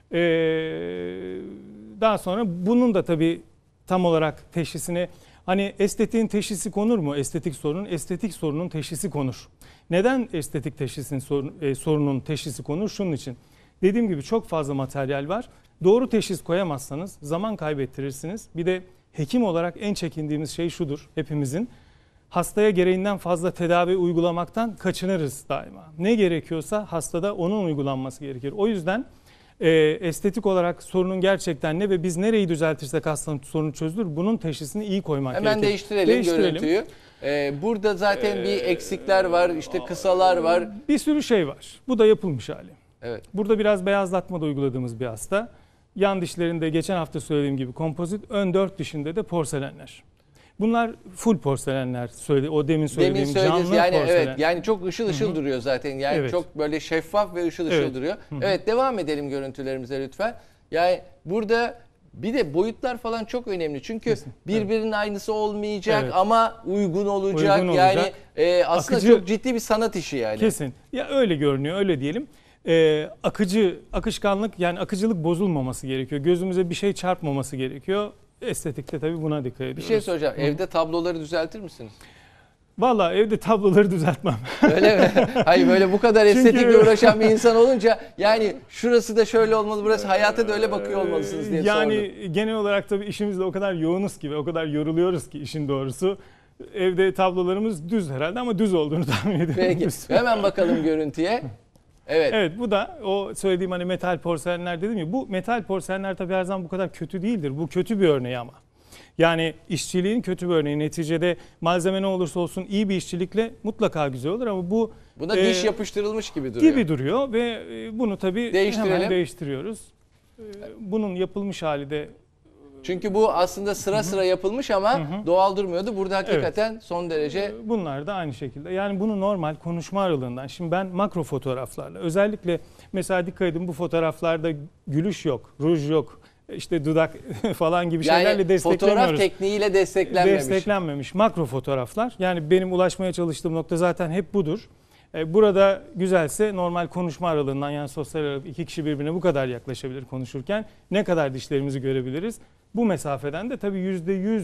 [SPEAKER 16] Daha sonra bunun da tabii tam olarak teşhisine hani estetiğin teşhisi konur mu? Estetik sorunun teşhisi konur. Neden estetik sorunun teşhisi konur? Şunun için. Dediğim gibi çok fazla materyal var. Doğru teşhis koyamazsanız zaman kaybettirirsiniz. Bir de hekim olarak en çekindiğimiz şey şudur hepimizin. Hastaya gereğinden fazla tedavi uygulamaktan kaçınırız daima. Ne gerekiyorsa hastada onun uygulanması gerekir. O yüzden estetik olarak sorunun gerçekten ne ve biz nereyi düzeltirsek hastanın sorunu çözülür. Bunun teşhisini iyi koymak gerekir.
[SPEAKER 1] Hemen değiştirelim görüntüyü. Burada zaten bir eksikler var, işte kısalar var.
[SPEAKER 16] Bir sürü şey var. Bu da yapılmış hali.
[SPEAKER 1] Evet.
[SPEAKER 16] Burada biraz beyazlatma da uyguladığımız bir hasta. Yan dişlerinde geçen hafta söylediğim gibi kompozit, ön 4 dişinde de porselenler. Bunlar full porselenler. O demin söylediğim canlı
[SPEAKER 1] yani
[SPEAKER 16] porselen.
[SPEAKER 1] Evet, yani çok ışıl ışıl duruyor zaten. Yani çok böyle şeffaf ve ışıl ışıl duruyor. Evet, devam edelim görüntülerimize lütfen. Yani burada bir de boyutlar falan çok önemli. Çünkü birbirinin aynısı olmayacak ama uygun olacak. Yani aslında çok ciddi bir sanat işi yani.
[SPEAKER 16] Kesin. Ya öyle görünüyor, öyle diyelim. Akışkanlık yani akıcılık bozulmaması gerekiyor. Gözümüze bir şey çarpmaması gerekiyor. Estetikte tabii buna dikkat ediyoruz.
[SPEAKER 1] Bir şey soracağım. Evde tabloları düzeltir misiniz?
[SPEAKER 16] Valla evde tabloları düzeltmem.
[SPEAKER 1] Öyle mi? Hayır, böyle bu kadar
[SPEAKER 16] Çünkü-
[SPEAKER 1] estetikle uğraşan bir insan olunca yani şurası da şöyle olmalı, burası, hayata da öyle bakıyor olmalısınız diye
[SPEAKER 16] Yani
[SPEAKER 1] sordum.
[SPEAKER 16] genel olarak tabii işimizde o kadar yoğunuz ki ve o kadar yoruluyoruz ki işin doğrusu. Evde tablolarımız düz herhalde ama düz olduğunu tahmin ediyorum.
[SPEAKER 1] Peki hemen bakalım görüntüye. Evet.
[SPEAKER 16] Evet, bu da o söylediğim hani metal porselenler dedim ya, bu metal porselenler tabii her zaman bu kadar kötü değildir. Bu kötü bir örneği ama. Yani işçiliğin kötü bir örneği. Neticede malzeme ne olursa olsun iyi bir işçilikle mutlaka güzel olur ama bu
[SPEAKER 1] Buna diş yapıştırılmış gibi duruyor.
[SPEAKER 16] gibi duruyor ve bunu tabii hemen değiştiriyoruz. Bunun yapılmış hali de
[SPEAKER 1] Çünkü bu aslında sıra sıra yapılmış ama doğal durmuyordu. Burada hakikaten son derece...
[SPEAKER 16] Bunlar da aynı şekilde. Yani bunu normal konuşma aralığından. Şimdi ben makro fotoğraflarla özellikle mesela dikkat edin, bu fotoğraflarda gülüş yok, ruj yok, işte dudak falan gibi şeylerle
[SPEAKER 1] Yani
[SPEAKER 16] desteklemiyoruz.
[SPEAKER 1] fotoğraf tekniğiyle desteklenmemiş.
[SPEAKER 16] Desteklenmemiş makro fotoğraflar. Yani benim ulaşmaya çalıştığım nokta zaten hep budur. Burada güzelse normal konuşma aralığından, yani sosyal aralık, iki kişi birbirine bu kadar yaklaşabilir konuşurken. Ne kadar dişlerimizi görebiliriz? Bu mesafeden de tabii %100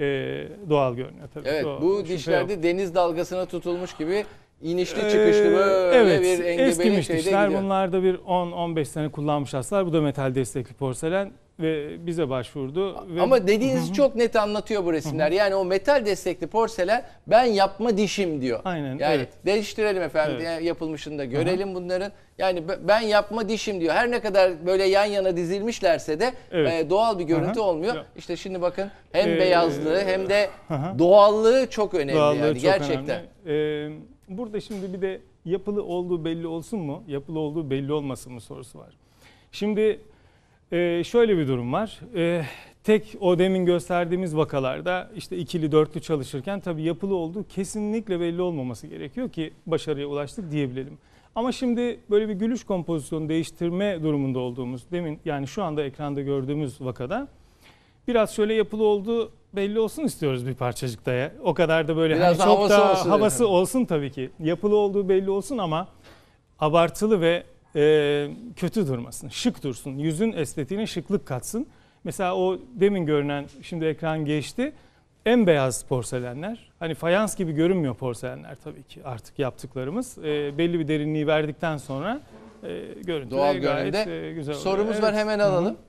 [SPEAKER 16] doğal görünüyor. Tabii.
[SPEAKER 1] Evet,
[SPEAKER 16] o,
[SPEAKER 1] bu
[SPEAKER 16] şüphe
[SPEAKER 1] dişlerde
[SPEAKER 16] yok.
[SPEAKER 1] deniz dalgasına tutulmuş gibi inişli çıkışlı böyle bir engebeli
[SPEAKER 16] eskimiş
[SPEAKER 1] şeyde
[SPEAKER 16] dişler.
[SPEAKER 1] gidiyor.
[SPEAKER 16] Bunlarda bir 10-15 sene kullanmış hastalar. Bu da metal destekli porselen ve bize başvurdu.
[SPEAKER 1] Ama dediğinizi çok net anlatıyor bu resimler. Yani o metal destekli porselen ben yapma dişim diyor.
[SPEAKER 16] Aynen,
[SPEAKER 1] Yani
[SPEAKER 16] evet.
[SPEAKER 1] değiştirelim efendim,
[SPEAKER 16] Evet.
[SPEAKER 1] yani yapılmışını da görelim bunların. Yani ben yapma dişim diyor. Her ne kadar böyle yan yana dizilmişlerse de
[SPEAKER 16] Evet.
[SPEAKER 1] Doğal bir görüntü olmuyor.
[SPEAKER 16] Ya.
[SPEAKER 1] İşte şimdi bakın hem beyazlığı hem de
[SPEAKER 16] Aha.
[SPEAKER 1] doğallığı çok önemli
[SPEAKER 16] Doğallığı
[SPEAKER 1] yani
[SPEAKER 16] çok
[SPEAKER 1] gerçekten.
[SPEAKER 16] önemli. Burada şimdi bir de yapılı olduğu belli olsun mu, yapılı olduğu belli olmasın mı sorusu var. Şimdi şöyle bir durum var. Tek o demin gösterdiğimiz vakalarda işte ikili dörtlü çalışırken tabii yapılı olduğu kesinlikle belli olmaması gerekiyor ki başarıya ulaştık diyebilelim. Ama şimdi böyle bir gülüş kompozisyonu değiştirme durumunda olduğumuz, demin yani şu anda ekranda gördüğümüz vakada biraz şöyle yapılı olduğu belli olsun istiyoruz bir parçacıkta ya. O kadar da böyle
[SPEAKER 1] Biraz
[SPEAKER 16] hani
[SPEAKER 1] da
[SPEAKER 16] çok
[SPEAKER 1] havası
[SPEAKER 16] da
[SPEAKER 1] olsun
[SPEAKER 16] havası
[SPEAKER 1] yani.
[SPEAKER 16] olsun tabii ki. Yapılı olduğu belli olsun ama abartılı ve kötü durmasın, şık dursun. Yüzün estetiğine şıklık katsın. Mesela o demin görünen, şimdi ekran geçti. En beyaz porselenler, hani fayans gibi görünmüyor porselenler tabii ki artık yaptıklarımız. Belli bir derinliği verdikten sonra görüntü
[SPEAKER 1] Doğal
[SPEAKER 16] gayet
[SPEAKER 1] görünümde.
[SPEAKER 16] güzel oluyor.
[SPEAKER 1] Sorumuz var, hemen alalım.
[SPEAKER 16] Hı-hı.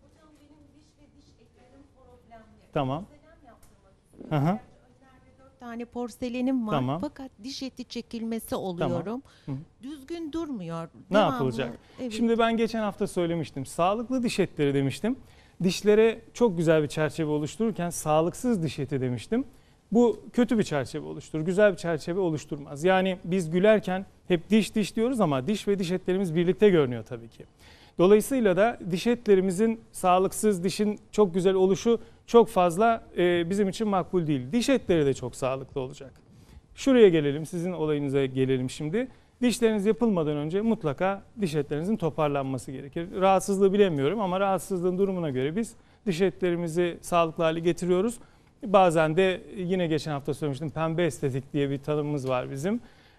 [SPEAKER 16] Tamam. Hı-hı.
[SPEAKER 17] Tane porselenim var
[SPEAKER 16] Tamam.
[SPEAKER 17] fakat diş eti çekilmesi oluyorum.
[SPEAKER 16] Hı.
[SPEAKER 17] Düzgün durmuyor.
[SPEAKER 16] Ne yapılacak?
[SPEAKER 17] Evet.
[SPEAKER 16] Şimdi ben geçen hafta söylemiştim. Sağlıklı diş etleri demiştim. Dişlere çok güzel bir çerçeve oluştururken sağlıksız diş eti demiştim. Bu kötü bir çerçeve oluşturur. Güzel bir çerçeve oluşturmaz. Yani biz gülerken hep diş diş diyoruz ama diş ve diş etlerimiz birlikte görünüyor tabii ki. Dolayısıyla da diş etlerimizin sağlıksız, dişin çok güzel oluşu çok fazla bizim için makbul değil. Diş etleri de çok sağlıklı olacak. Şuraya gelelim, sizin olayınıza gelelim şimdi. Dişleriniz yapılmadan önce mutlaka diş etlerinizin toparlanması gerekir. Rahatsızlığı bilemiyorum ama rahatsızlığın durumuna göre biz diş etlerimizi sağlıklı hale getiriyoruz. Bazen de yine geçen hafta söylemiştim, pembe estetik diye bir tanımımız var bizim.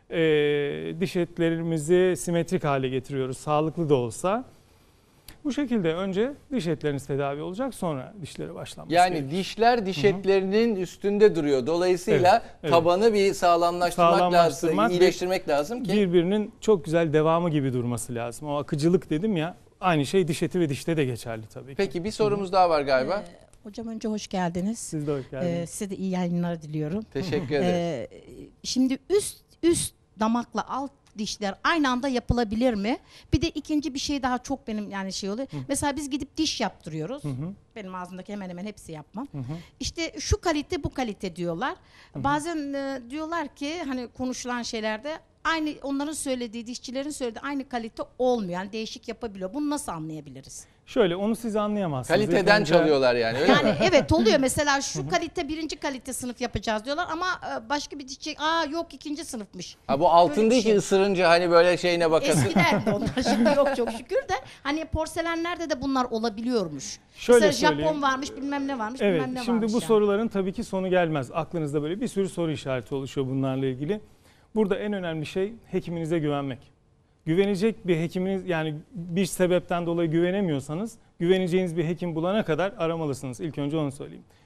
[SPEAKER 16] Diş etlerimizi simetrik hale getiriyoruz, sağlıklı da olsa. Bu şekilde önce diş etleriniz tedavi olacak, sonra dişlere başlanması
[SPEAKER 1] Yani
[SPEAKER 16] gerekir.
[SPEAKER 1] dişler diş etlerinin üstünde duruyor. Dolayısıyla
[SPEAKER 16] Evet, evet.
[SPEAKER 1] tabanı bir sağlamlaştırmak lazım,
[SPEAKER 16] Sağlamlaştırmak ve
[SPEAKER 1] iyileştirmek lazım ki.
[SPEAKER 16] birbirinin çok güzel devamı gibi durması lazım. O akıcılık dedim ya, aynı şey diş eti ve dişte de geçerli tabii ki.
[SPEAKER 1] Peki bir sorumuz daha var galiba.
[SPEAKER 18] Hocam önce hoş geldiniz.
[SPEAKER 16] Siz de hoş geldiniz.
[SPEAKER 18] Size de iyi yayınlar diliyorum.
[SPEAKER 1] Teşekkür ederiz.
[SPEAKER 18] Şimdi üst damakla alt dişler aynı anda yapılabilir mi? Bir de ikinci bir şey daha çok benim yani şey oluyor. Mesela biz gidip diş yaptırıyoruz. Benim ağzımdaki hemen hemen hepsi yapmam. İşte şu kalite bu kalite diyorlar. Bazen diyorlar ki hani konuşulan şeylerde aynı onların söylediği, dişçilerin söylediği aynı kalite olmuyor. Yani değişik yapabiliyor. Bunu nasıl anlayabiliriz?
[SPEAKER 16] Şöyle, onu siz anlayamazsınız.
[SPEAKER 1] Kaliteden
[SPEAKER 16] İlk önce-
[SPEAKER 1] çalıyorlar yani, öyle
[SPEAKER 18] Yani
[SPEAKER 1] mi?
[SPEAKER 18] evet oluyor mesela şu kalite birinci kalite sınıf yapacağız diyorlar ama başka bir dişçi yok ikinci sınıfmış.
[SPEAKER 1] Ha, bu altın
[SPEAKER 18] Böyle bir
[SPEAKER 1] değil
[SPEAKER 18] şey.
[SPEAKER 1] ki ısırınca hani böyle şeyine bakasın.
[SPEAKER 18] Eskiden de onlar şimdi yok çok şükür de hani porselenlerde de bunlar olabiliyormuş.
[SPEAKER 16] Şöyle
[SPEAKER 18] Mesela
[SPEAKER 16] söyleyeyim.
[SPEAKER 18] Japon varmış bilmem ne varmış
[SPEAKER 16] Evet,
[SPEAKER 18] bilmem ne
[SPEAKER 16] şimdi
[SPEAKER 18] varmış.
[SPEAKER 16] bu
[SPEAKER 18] yani.
[SPEAKER 16] soruların tabii ki sonu gelmez. Aklınızda böyle bir sürü soru işareti oluşuyor bunlarla ilgili. Burada en önemli şey hekiminize güvenmek. Güvenecek bir hekiminiz, yani bir sebepten dolayı güvenemiyorsanız güveneceğiniz bir hekim bulana kadar aramalısınız. İlk önce onu söyleyeyim.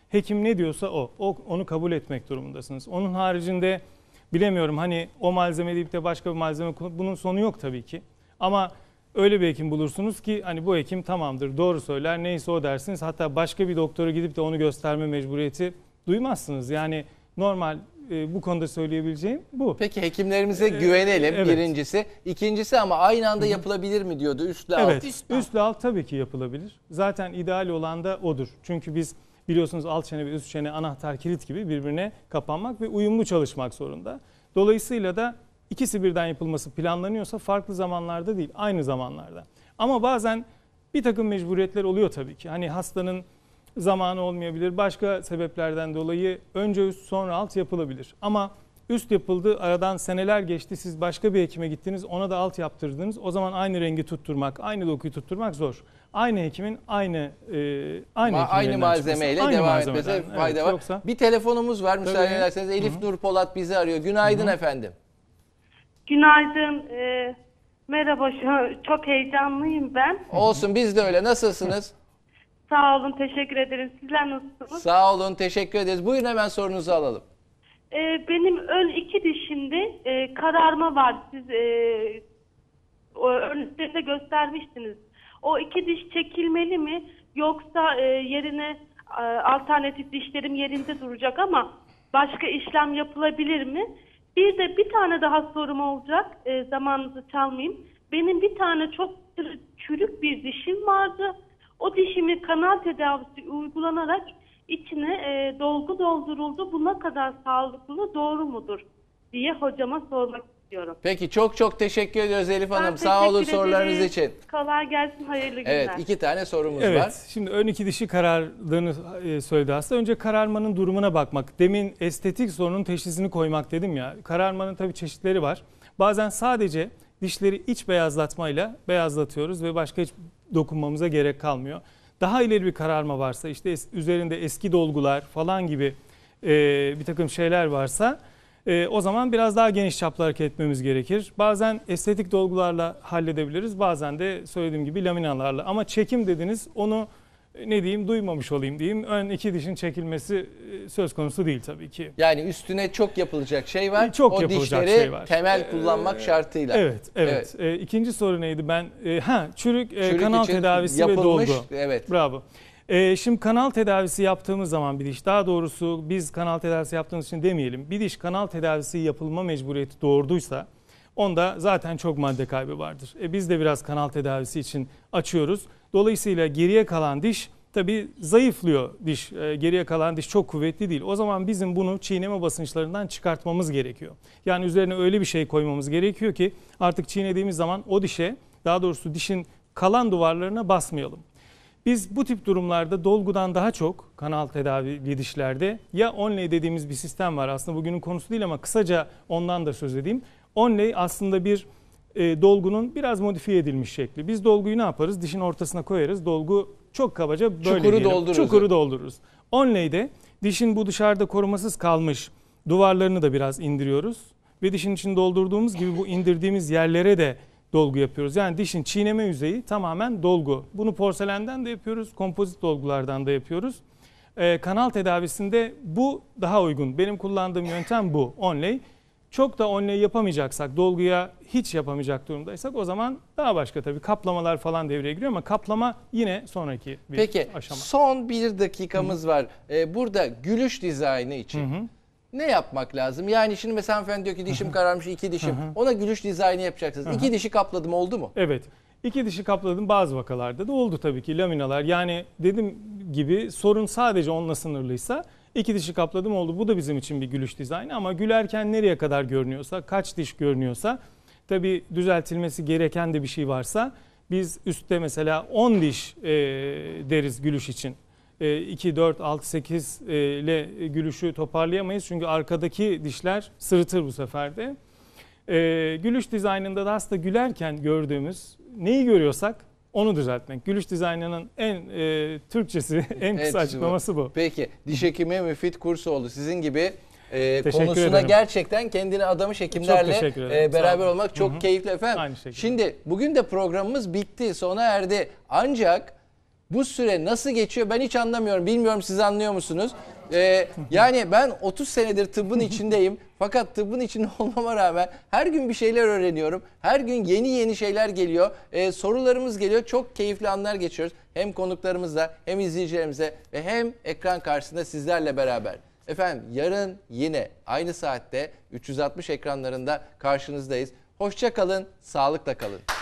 [SPEAKER 16] Hekim ne diyorsa onu kabul etmek durumundasınız. Onun haricinde bilemiyorum hani o malzeme deyip de başka bir malzeme bunun sonu yok tabii ki. Ama öyle bir hekim bulursunuz ki hani bu hekim tamamdır, doğru söyler, neyse o dersiniz. Hatta başka bir doktora gidip de onu gösterme mecburiyeti duymazsınız. Yani normal bu konuda söyleyebileceğim bu.
[SPEAKER 1] Peki hekimlerimize güvenelim birincisi. İkincisi ama aynı anda yapılabilir mi diyordu üstle alt.
[SPEAKER 16] Üstle alt tabii ki yapılabilir. Zaten ideal olan da odur. Çünkü biz biliyorsunuz alt çene ve üst çene anahtar kilit gibi birbirine kapanmak ve uyumlu çalışmak zorunda. Dolayısıyla da ikisi birden yapılması planlanıyorsa farklı zamanlarda değil, aynı zamanlarda. Ama bazen bir takım mecburiyetler oluyor tabii ki. Hani hastanın zamanı olmayabilir, başka sebeplerden dolayı önce üst sonra alt yapılabilir. Ama üst yapıldı, aradan seneler geçti, siz başka bir hekime gittiniz, ona da alt yaptırdınız. O zaman aynı rengi tutturmak, aynı dokuyu tutturmak zor. Aynı hekimin aynı
[SPEAKER 1] malzemeyle devam etmesi fayda var. Yoksa, bir telefonumuz var müsaade ederseniz. Elif Nur Polat bizi arıyor. Günaydın efendim.
[SPEAKER 19] Günaydın. Merhaba, çok heyecanlıyım ben.
[SPEAKER 1] Olsun, biz de öyle. Nasılsınız?
[SPEAKER 19] Sağ olun, teşekkür ederim. Sizler nasılsınız?
[SPEAKER 1] Sağ olun, teşekkür ederiz. Buyurun hemen sorunuzu alalım.
[SPEAKER 19] Benim ön iki dişimde kararma var. Siz örnekte göstermiştiniz. O iki diş çekilmeli mi? Yoksa yerine alternatif dişlerim yerinde duracak ama başka işlem yapılabilir mi? Bir tane daha sorum olacak. Zamanınızı çalmayayım. Benim bir tane çok çürük bir dişim vardı. O dişimi kanal tedavisi uygulanarak içine dolgu dolduruldu. Bu ne kadar sağlıklı, doğru mudur diye hocama sormak istiyorum.
[SPEAKER 1] Peki, çok teşekkür ediyoruz Elif Hanım. Sağ olun sorularınız için.
[SPEAKER 19] Kolay gelsin, hayırlı günler.
[SPEAKER 1] Evet, 2 tane sorumuz var.
[SPEAKER 16] Şimdi ön iki dişi karardığını söyledi hasta. Önce kararmanın durumuna bakmak. Demin estetik sorunun teşhisini koymak dedim ya. Kararmanın tabii çeşitleri var. Bazen sadece dişleri iç beyazlatmayla beyazlatıyoruz ve başka hiç dokunmamıza gerek kalmıyor. Daha ileri bir kararma varsa, işte üzerinde eski dolgular falan gibi bir takım şeyler varsa o zaman biraz daha geniş çaplı hareket etmemiz gerekir. Bazen estetik dolgularla halledebiliriz, bazen de söylediğim gibi laminalarla. Ama çekim dediniz, onu ne diyeyim, duymamış olayım diyeyim. Ön iki dişin çekilmesi söz konusu değil tabii ki.
[SPEAKER 1] Yani üstüne çok yapılacak şey var.
[SPEAKER 16] Çok
[SPEAKER 1] o
[SPEAKER 16] yapılacak
[SPEAKER 1] dişleri
[SPEAKER 16] şey var.
[SPEAKER 1] temel kullanmak şartıyla.
[SPEAKER 16] Evet. İkinci soru neydi? Çürük kanal tedavisi
[SPEAKER 1] yapılmış,
[SPEAKER 16] ve dolgu.
[SPEAKER 1] Evet.
[SPEAKER 16] Bravo. Şimdi kanal tedavisi yaptığımız zaman bir diş, daha doğrusu biz kanal tedavisi yaptığımız için demeyelim. Bir diş kanal tedavisi yapılma mecburiyeti doğurduysa onda zaten çok madde kaybı vardır. Biz de biraz kanal tedavisi için açıyoruz. Dolayısıyla geriye kalan diş tabii zayıflıyor diş. Geriye kalan diş çok kuvvetli değil. O zaman bizim bunu çiğneme basınçlarından çıkartmamız gerekiyor. Yani üzerine öyle bir şey koymamız gerekiyor ki artık çiğnediğimiz zaman o dişe, daha doğrusu dişin kalan duvarlarına basmayalım. Biz bu tip durumlarda dolgudan daha çok kanal tedavili dişlerde ya onlay dediğimiz bir sistem var. Aslında bugünün konusu değil ama kısaca ondan da söz edeyim. Onlay aslında bir dolgunun biraz modifiye edilmiş şekli. Biz dolguyu ne yaparız? Dişin ortasına koyarız. Dolgu çok kabaca böyle çukuru doldururuz. Onlay'de dişin bu dışarıda korumasız kalmış duvarlarını da biraz indiriyoruz. Ve dişin içini doldurduğumuz gibi bu indirdiğimiz yerlere de dolgu yapıyoruz. Yani dişin çiğneme yüzeyi tamamen dolgu. Bunu porselenden de yapıyoruz, kompozit dolgulardan da yapıyoruz. Kanal tedavisinde bu daha uygun. Benim kullandığım yöntem bu, onlay. Çok da onlay yapamayacaksak, dolguya hiç yapamayacak durumdaysak o zaman daha başka tabii kaplamalar falan devreye giriyor ama kaplama yine sonraki bir aşama.
[SPEAKER 1] Peki son 1 dakikamız var. Burada gülüş dizaynı için ne yapmak lazım? Yani şimdi mesela hanımefendi diyor ki dişim kararmış, 2 dişim. Ona gülüş dizaynı yapacaksınız. 2 dişi kapladım, oldu mu?
[SPEAKER 16] Evet. 2 dişi kapladım, bazı vakalarda da oldu tabii ki laminalar. Yani dediğim gibi sorun sadece onunla sınırlıysa 2 dişi kapladım oldu. Bu da bizim için bir gülüş dizaynı ama gülerken nereye kadar görünüyorsa, kaç diş görünüyorsa, tabii düzeltilmesi gereken de bir şey varsa biz üstte mesela 10 diş deriz gülüş için. 2, 4, 6, 8 ile gülüşü toparlayamayız. Çünkü arkadaki dişler sırıtır bu sefer de. Gülüş dizaynında da aslında gülerken gördüğümüz neyi görüyorsak onu düzeltmek. Gülüş dizaynının en Türkçesi, en kısa açıklaması bu.
[SPEAKER 1] Peki, diş hekimi Müfit Kursoğlu sizin gibi
[SPEAKER 16] Teşekkür
[SPEAKER 1] konusuna
[SPEAKER 16] ederim.
[SPEAKER 1] gerçekten kendini adamış hekimlerle beraber olmak çok keyifli efendim.
[SPEAKER 16] Aynı şekilde.
[SPEAKER 1] Şimdi bugün de programımız bitti, sona erdi. Ancak Bu süre nasıl geçiyor ben hiç anlamıyorum. Bilmiyorum siz anlıyor musunuz? Yani ben 30 senedir tıbbın içindeyim. Fakat tıbbın içinde olmama rağmen her gün bir şeyler öğreniyorum. Her gün yeni şeyler geliyor. Sorularımız geliyor. Çok keyifli anlar geçiyoruz. Hem konuklarımızla hem izleyicilerimize ve hem ekran karşısında sizlerle beraber. Efendim yarın yine aynı saatte 360 ekranlarında karşınızdayız. Hoşça kalın, sağlıkla kalın.